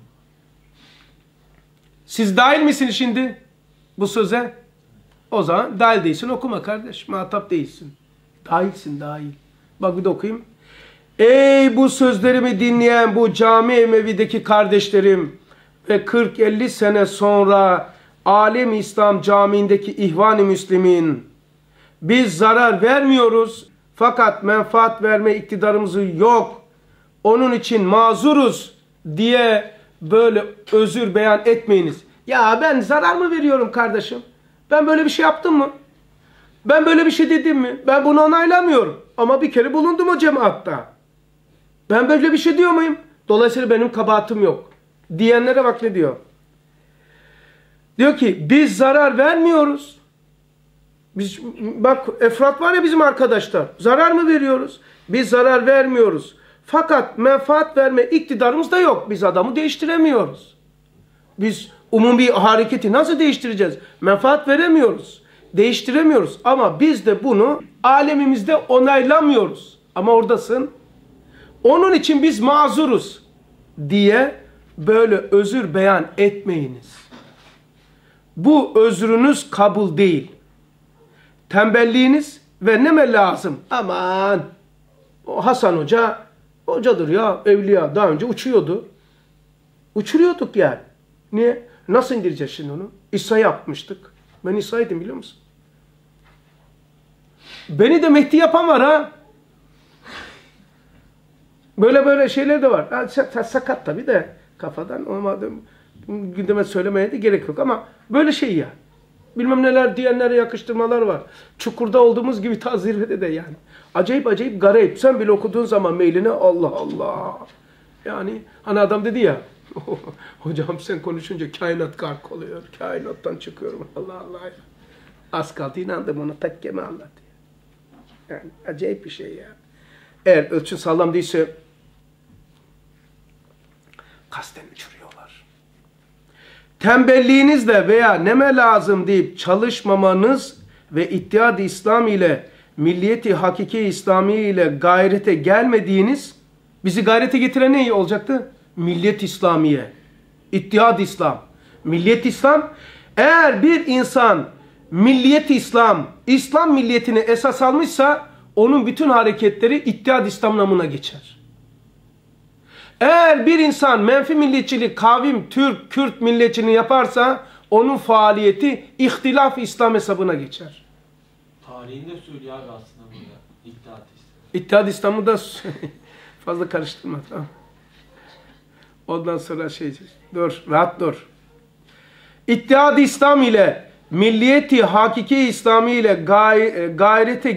siz dahil misiniz şimdi bu söze? O zaman dahil değilsin, okuma kardeş, muhatap değilsin. Dahilsin, dahil. Bak bir de okuyayım. Ey bu sözlerimi dinleyen bu cami Emevi'deki kardeşlerim ve 40-50 sene sonra Alem İslam Camii'ndeki İhvan-ı Müslimin, biz zarar vermiyoruz fakat menfaat verme iktidarımız yok. Onun için mazuruz diye böyle özür beyan etmeyiniz. Ya ben zarar mı veriyorum kardeşim? Ben böyle bir şey yaptım mı? Ben böyle bir şey dedim mi? Ben bunu onaylamıyorum. Ama bir kere bulundum o cemaatta. Ben böyle bir şey diyor muyum? Dolayısıyla benim kabahatim yok. Diyenlere bak ne diyor. Diyor ki biz zarar vermiyoruz. Biz, bak Efrat var ya bizim arkadaşlar. Zarar mı veriyoruz? Biz zarar vermiyoruz. Fakat menfaat verme iktidarımız da yok. Biz adamı değiştiremiyoruz. Biz umumi hareketi nasıl değiştireceğiz? Menfaat veremiyoruz. Değiştiremiyoruz. Ama biz de bunu alemimizde onaylamıyoruz. Ama oradasın. Onun için biz mazuruz diye böyle özür beyan etmeyiniz. Bu özrünüz kabul değil. Tembelliğiniz ve neme lazım? Aman o Hasan Hoca hocadır ya, evliya, daha önce uçuyordu. Uçuruyorduk yani. Niye? Nasıl indireceğiz şimdi onu? İsa yapmıştık. Ben İsa'ydım biliyor musun? Beni de Mehdi yapan var ha. Böyle şeyler de var. Ha, sakat tabii de kafadan. Olmadı. Gündeme söylemeye de gerek yok ama böyle şey ya. Bilmem neler diyenlere yakıştırmalar var. Çukurda olduğumuz gibi ta zirvede de yani. Acayip garip. Sen bile okuduğun zaman meyline Allah Allah. Yani hani adam dedi ya. Hocam sen konuşunca kainat gark oluyor. Kainattan çıkıyorum. Allah Allah ya. Az kaldı inandım ona tekkeme anlat. Yani acayip bir şey ya. Eğer ölçün sağlam değilse kasten uçuruyorlar. Tembelliğinizle veya neme lazım deyip çalışmamanız ve İttihad-ı İslam ile milliyeti hakiki İslami ile gayrete gelmediğiniz, bizi gayrete getiren ne olacaktı? Milliyet İslamiye, İttihad-ı İslam, milliyet İslam. Eğer bir insan milliyet İslam, İslam milliyetini esas almışsa onun bütün hareketleri İttihad-ı İslam namına geçer. Eğer bir insan menfi milliyetçilik, kavim, Türk, Kürt milliyetçiliğini yaparsa onun faaliyeti İhtilaf-ı İslam hesabına geçer. Tarihinde söylüyor abi aslında burada. İttihat İslam. İttihad-ı İslam'ı da fazla karıştırma. Tamam. Ondan sonra rahat dur. İttihad-ı İslam ile milliyeti hakiki İslami ile gayrete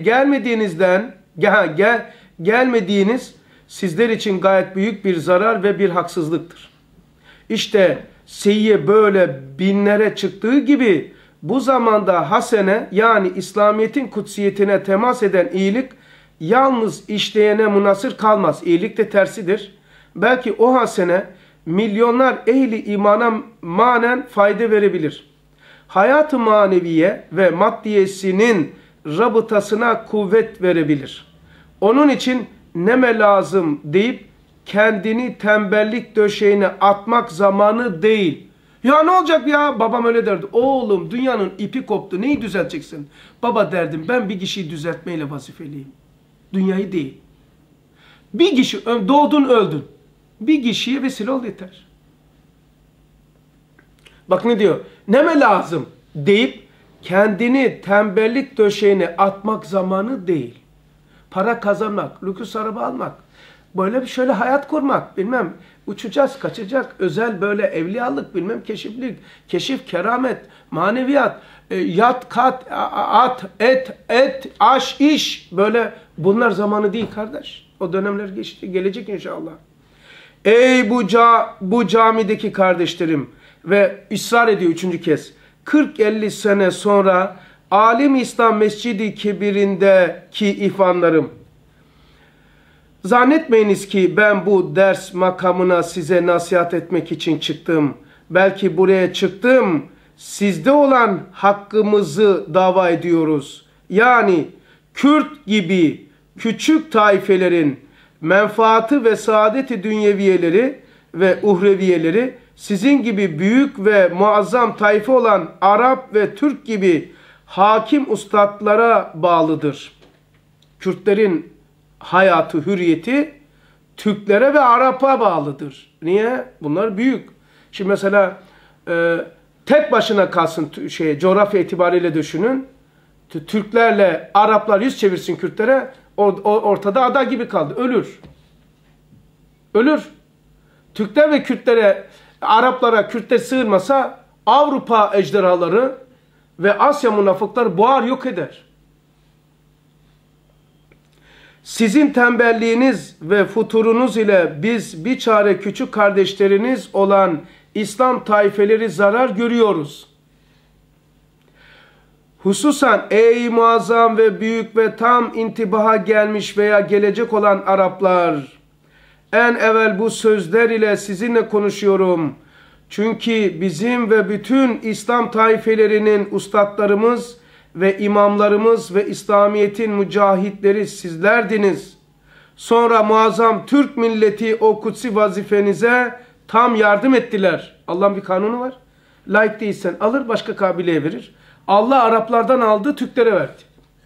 gelmediğiniz sizler için gayet büyük bir zarar ve bir haksızlıktır. İşte seyye böyle binlere çıktığı gibi bu zamanda hasene yani İslamiyet'in kutsiyetine temas eden iyilik yalnız işleyene münhasır kalmaz. İyilik de tersidir. Belki o hasene milyonlar ehli imana manen fayda verebilir. Hayat-ı maneviye ve maddiyesinin rabıtasına kuvvet verebilir. Onun için neme lazım deyip kendini tembellik döşeğine atmak zamanı değil. Ya ne olacak ya? Babam öyle derdi. Oğlum dünyanın ipi koptu. Neyi düzelteceksin? Baba derdim ben bir kişiyi düzeltmeyle vazifeliyim. Dünyayı değil. Bir kişi doğdun öldün. Bir kişiye vesile ol yeter. Bak ne diyor? Neme lazım? deyip kendini tembellik döşeğine atmak zamanı değil. Para kazanmak, lüks araba almak, böyle bir şöyle hayat kurmak, bilmem uçacağız, kaçacak, özel böyle evliyalık, bilmem keşif, keramet, maneviyat, yat, kat, at, et, aş, iş, böyle bunlar zamanı değil kardeş. O dönemler geçti, gelecek inşallah. Ey bu camideki kardeşlerim ve ısrar ediyor 3. kez. 40-50 sene sonra Alim İslam Mescidi Kebir'indeki ihvanlarım. Zannetmeyiniz ki ben bu ders makamına size nasihat etmek için çıktım. Belki buraya çıktım. Sizde olan hakkımızı dava ediyoruz. Yani Kürt gibi küçük taifelerin menfaati ve saadeti dünyeviyeleri ve uhreviyeleri sizin gibi büyük ve muazzam taife olan Arap ve Türk gibi hakim ustadlara bağlıdır. Kürtlerin hayatı, hürriyeti Türklere ve Arap'a bağlıdır. Niye? Bunlar büyük. Şimdi mesela tek başına kalsın coğrafya itibariyle düşünün. Türklerle Araplar yüz çevirsin Kürtlere, ortada ada gibi kaldı. Ölür. Ölür. Türkler ve Kürtlere, Araplara, Kürtler sığırmasa Avrupa ejderhaları ve Asya münafıkları boğar, yok eder. Sizin tembelliğiniz ve futurunuz ile biz bir çare küçük kardeşleriniz olan İslam taifeleri zarar görüyoruz. Hususan ey muazzam ve büyük ve tam intibaha gelmiş veya gelecek olan Araplar, en evvel bu sözler ile sizinle konuşuyorum. Çünkü bizim ve bütün İslam taifelerinin ustadlarımız ve imamlarımız ve İslamiyet'in mücahitleri sizlerdiniz. Sonra muazzam Türk milleti o kutsi vazifenize tam yardım ettiler. Allah'ın bir kanunu var. Layık değilsen alır, başka kabileye verir. Allah Araplardan aldı, Türklere verdi.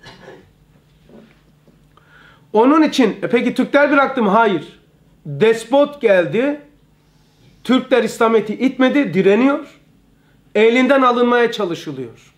Onun için peki Türkler bıraktı mı? Hayır. Despot geldi. Türkler İslamiyet'i itmedi, direniyor. Elinden alınmaya çalışılıyor.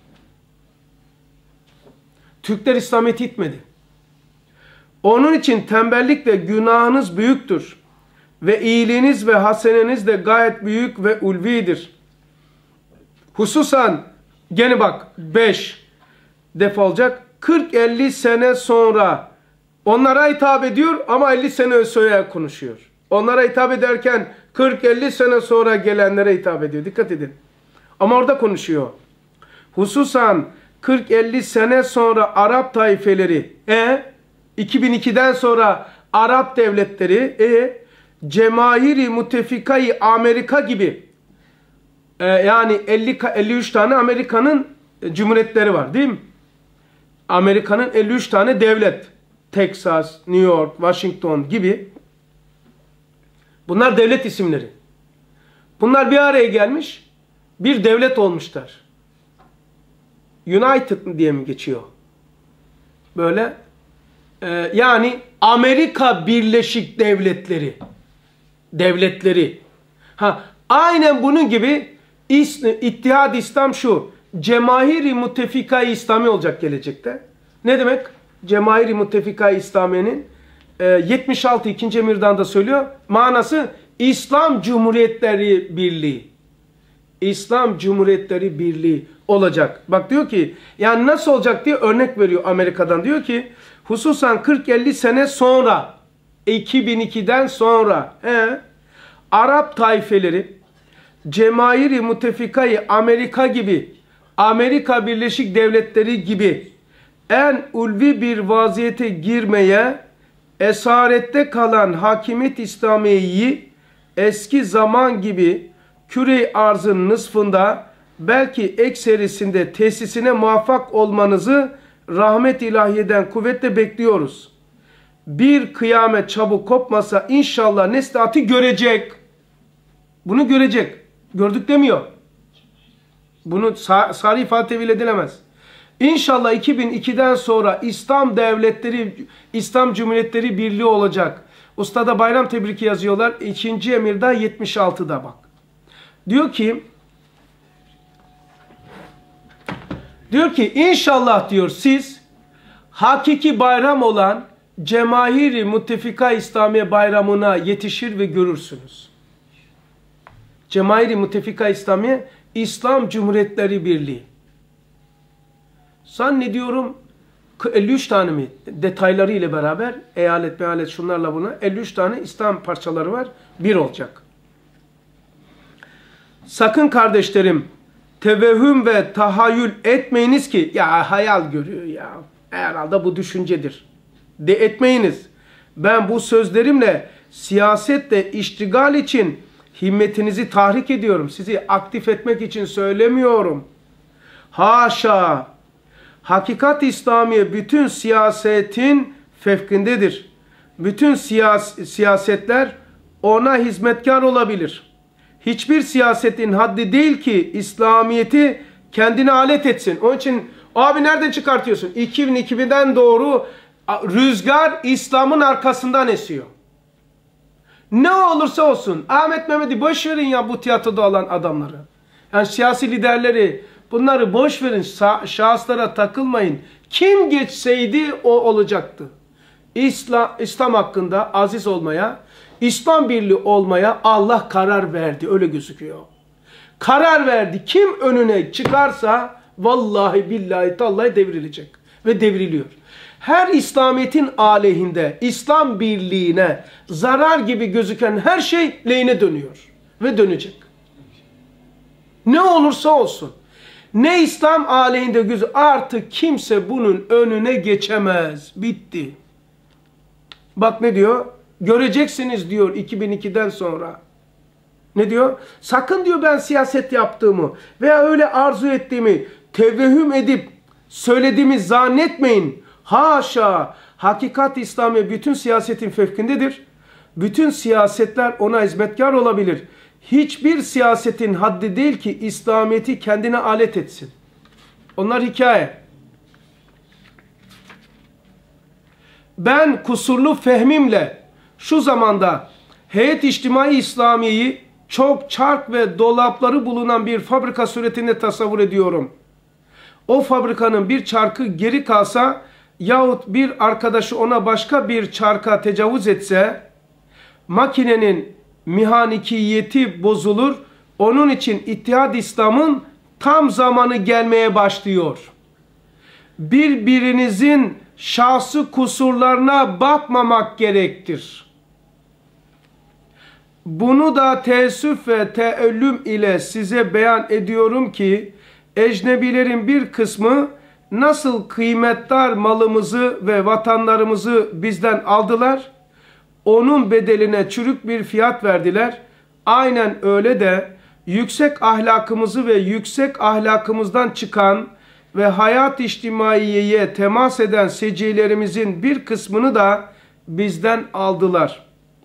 Türkler İslamiyet'i itmedi. Onun için tembellikle günahınız büyüktür. Ve iyiliğiniz ve haseneniz de gayet büyük ve ulvidir. Hususan gene bak 5 defa olacak. 40-50 sene sonra onlara hitap ediyor ama 50 sene sonra konuşuyor. Onlara hitap ederken 40-50 sene sonra gelenlere hitap ediyor. Dikkat edin. Ama orada konuşuyor. Hususan 40-50 sene sonra Arap taifeleri 2002'den sonra Arap devletleri Cemahiri Müttefikayı Amerika gibi yani 53 tane Amerika'nın cumhuriyetleri var değil mi? Amerika'nın 53 tane devlet. Texas, New York, Washington gibi. Bunlar devlet isimleri. Bunlar bir araya gelmiş, bir devlet olmuşlar. United diye mi geçiyor? Böyle. Yani Amerika Birleşik Devletleri. Devletleri. Aynen bunun gibi İttihad İslam şu. Cemahiri Müttefika-i İslami olacak gelecekte. Ne demek? Cemahiri Müttefika-i İslami'nin 76 2. emirden de söylüyor. Manası İslam Cumhuriyetleri Birliği. İslam Cumhuriyetleri Birliği olacak. Bak diyor ki yani nasıl olacak diye örnek veriyor Amerika'dan. Diyor ki hususan 40-50 sene sonra 2002'den sonra Arap taifeleri Cemahiri Müttefikayı Amerika gibi Amerika Birleşik Devletleri gibi en ulvi bir vaziyete girmeye esarette kalan hakimiyet İslamiye'yi eski zaman gibi küre-i arzın nısfında belki ekserisinde tesisine muvaffak olmanızı rahmet ilahiyeden kuvvetle bekliyoruz. Bir kıyamet çabuk kopmasa inşallah nesli-atı görecek. Bunu görecek. Gördük demiyor. Bunu sarı ifade tevil edilemez. İnşallah 2002'den sonra İslam devletleri, İslam Cumhuriyetleri Birliği olacak. Ustada bayram tebriki yazıyorlar. 2. emirde 76'da bak. Diyor ki Diyor ki inşallah diyor siz hakiki bayram olan Cemahiri Muttefika İslamiye bayramına yetişir ve görürsünüz. Cemahiri Muttefika İslamiye İslam Cumhuriyetleri Birliği. Zannediyorum 53 tane mi detayları ile beraber eyalet şunlarla buna 53 tane İslam parçaları var. Bir olacak. Sakın kardeşlerim tevehhüm ve tahayyül etmeyiniz ki ya hayal görüyor ya. Herhalde bu düşüncedir. De etmeyiniz. Ben bu sözlerimle siyasetle iştigal için himmetinizi tahrik ediyorum. Sizi aktif etmek için söylemiyorum. Haşa. Hakikat İslamiye bütün siyasetin fevkindedir. Bütün siyasetler ona hizmetkar olabilir. Hiçbir siyasetin haddi değil ki İslamiyet'i kendine alet etsin. Onun için abi nereden çıkartıyorsun? 2002'den doğru rüzgar İslam'ın arkasından esiyor. Ne olursa olsun Ahmet Mehmet'i boş verin ya bu tiyatroda olan adamları. Yani siyasi liderleri bunları boş verin. Şahıslara takılmayın. Kim geçseydi o olacaktı. İslam hakkında aziz olmaya, İslam birliği olmaya Allah karar verdi. Öyle gözüküyor. Karar verdi. Kim önüne çıkarsa vallahi billahi tallahi devrilecek. Ve devriliyor. Her İslamiyet'in aleyhinde, İslam birliğine zarar gibi gözüken her şey lehine dönüyor. Ve dönecek. Ne olursa olsun. Ne İslam aleyhinde gözü artık kimse bunun önüne geçemez. Bitti. Bak ne diyor? Göreceksiniz diyor 2002'den sonra. Ne diyor? Sakın diyor ben siyaset yaptığımı veya öyle arzu ettiğimi tevehhüm edip söylediğimi zannetmeyin. Haşa! Hakikat İslami bütün siyasetin fevkindedir. Bütün siyasetler ona hizmetkar olabilir. Hiçbir siyasetin haddi değil ki İslamiyet'i kendine alet etsin. Onlar hikaye. Ben kusurlu fehmimle şu zamanda Heyet İçtimai İslamiye'yi çok çark ve dolapları bulunan bir fabrika suretinde tasavvur ediyorum. O fabrikanın bir çarkı geri kalsa yahut bir arkadaşı ona başka bir çarka tecavüz etse makinenin mehanikiyeti bozulur. Onun için İttihad İslam'ın tam zamanı gelmeye başlıyor. Birbirinizin şahsi kusurlarına bakmamak gerektir. Bunu da teessüf ve teellüm ile size beyan ediyorum ki ecnebilerin bir kısmı nasıl kıymetdar malımızı ve vatanlarımızı bizden aldılar, onun bedeline çürük bir fiyat verdiler. Aynen öyle de yüksek ahlakımızı ve yüksek ahlakımızdan çıkan ve hayat içtimaiyeye temas eden seciyelerimizin bir kısmını da bizden aldılar.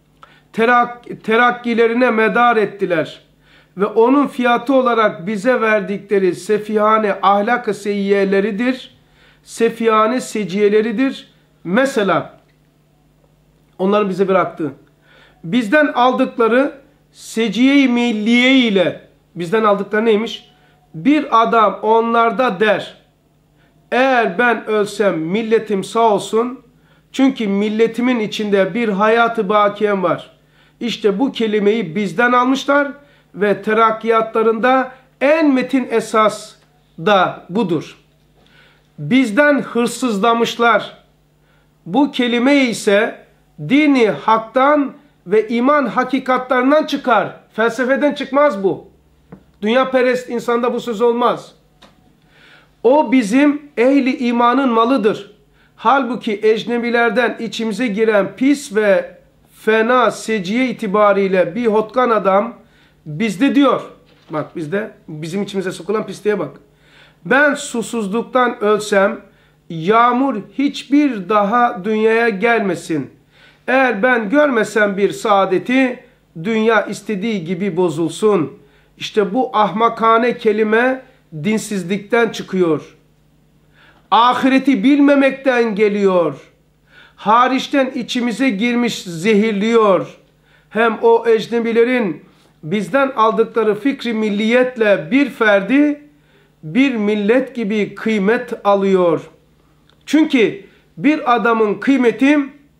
Terakkilerine medar ettiler ve onun fiyatı olarak bize verdikleri sefihane ahlak-ı seyyiyeleridir, sefihane seciyeleridir. Mesela onların bize bıraktığı, bizden aldıkları seciye-i milliye ile, bizden aldıkları neymiş? Bir adam onlarda der, eğer ben ölsem milletim sağ olsun, çünkü milletimin içinde bir hayatı bakiyem var. İşte bu kelimeyi bizden almışlar ve terakkiyatlarında en metin esas da budur. Bizden hırsızlamışlar. Bu kelime ise dini haktan ve iman hakikatlarından çıkar. Felsefeden çıkmaz bu. Dünyaperest insanda bu söz olmaz. O bizim ehli imanın malıdır. Halbuki ecnebilerden içimize giren pis ve fena seciye itibariyle bir hotkan adam bizde diyor. Bak bizde, bizim içimize sokulan pisliğe bak. Ben susuzluktan ölsem yağmur hiçbir daha dünyaya gelmesin. Eğer ben görmesem bir saadeti dünya istediği gibi bozulsun. İşte bu ahmakane kelime dinsizlikten çıkıyor. Ahireti bilmemekten geliyor. Hariçten içimize girmiş zehirliyor. Hem o ecnebilerin bizden aldıkları fikri milliyetle bir ferdi bir millet gibi kıymet alıyor. Çünkü bir adamın kıymeti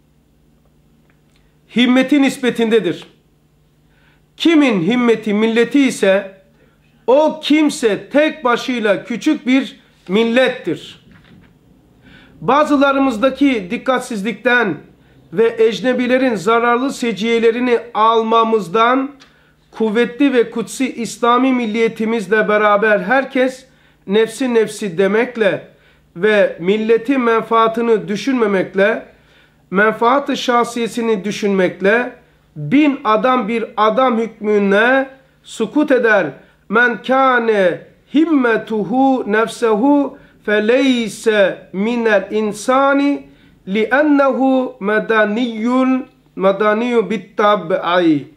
himmeti nispetindedir. Kimin himmeti milleti ise o kimse tek başıyla küçük bir millettir. Bazılarımızdaki dikkatsizlikten ve ecnebilerin zararlı seciyelerini almamızdan kuvvetli ve kutsi İslami milliyetimizle beraber herkes nefsi nefsi demekle ve milletin menfaatını düşünmemekle, menfaat-ı şahsiyesini düşünmekle, bin adam bir adam hükmüne sukut eder. Men kâne himmetuhu nefsehu feleyse minel insani li'ennehu medaniyyun bittab'i.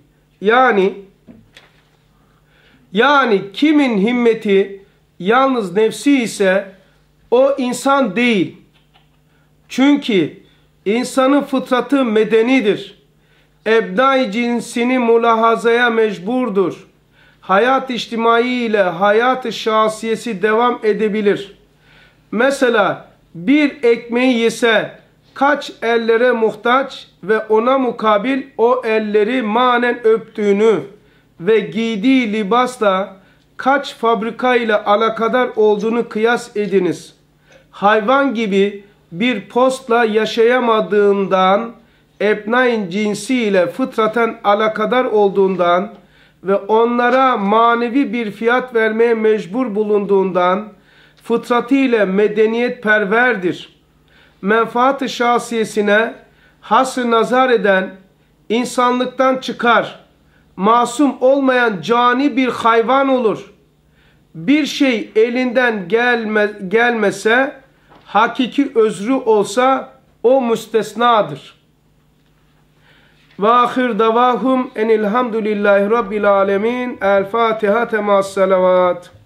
Yani kimin himmeti yalnız nefsi ise o insan değil. Çünkü insanın fıtratı medenidir. Ebnai cinsini mulahazaya mecburdur. Hayat içtimai ile hayat-ı şahsiyesi devam edebilir. Mesela bir ekmeği yese kaç ellere muhtaç ve ona mukabil o elleri manen öptüğünü ve giydiği libasla kaç fabrika ile alakadar olduğunu kıyas ediniz. Hayvan gibi bir postla yaşayamadığından, ebnain cinsiyle fıtraten alakadar olduğundan ve onlara manevi bir fiyat vermeye mecbur bulunduğundan fıtratıyla medeniyet perverdir. Menfaat-ı şahsiyesine has-ı nazar eden insanlıktan çıkar. Masum olmayan cani bir hayvan olur. Bir şey elinden gelmese, hakiki özrü olsa o müstesnadır. Ve ahir davahum enilhamdülillahi rabbil alemin. El Fatiha temas salavat.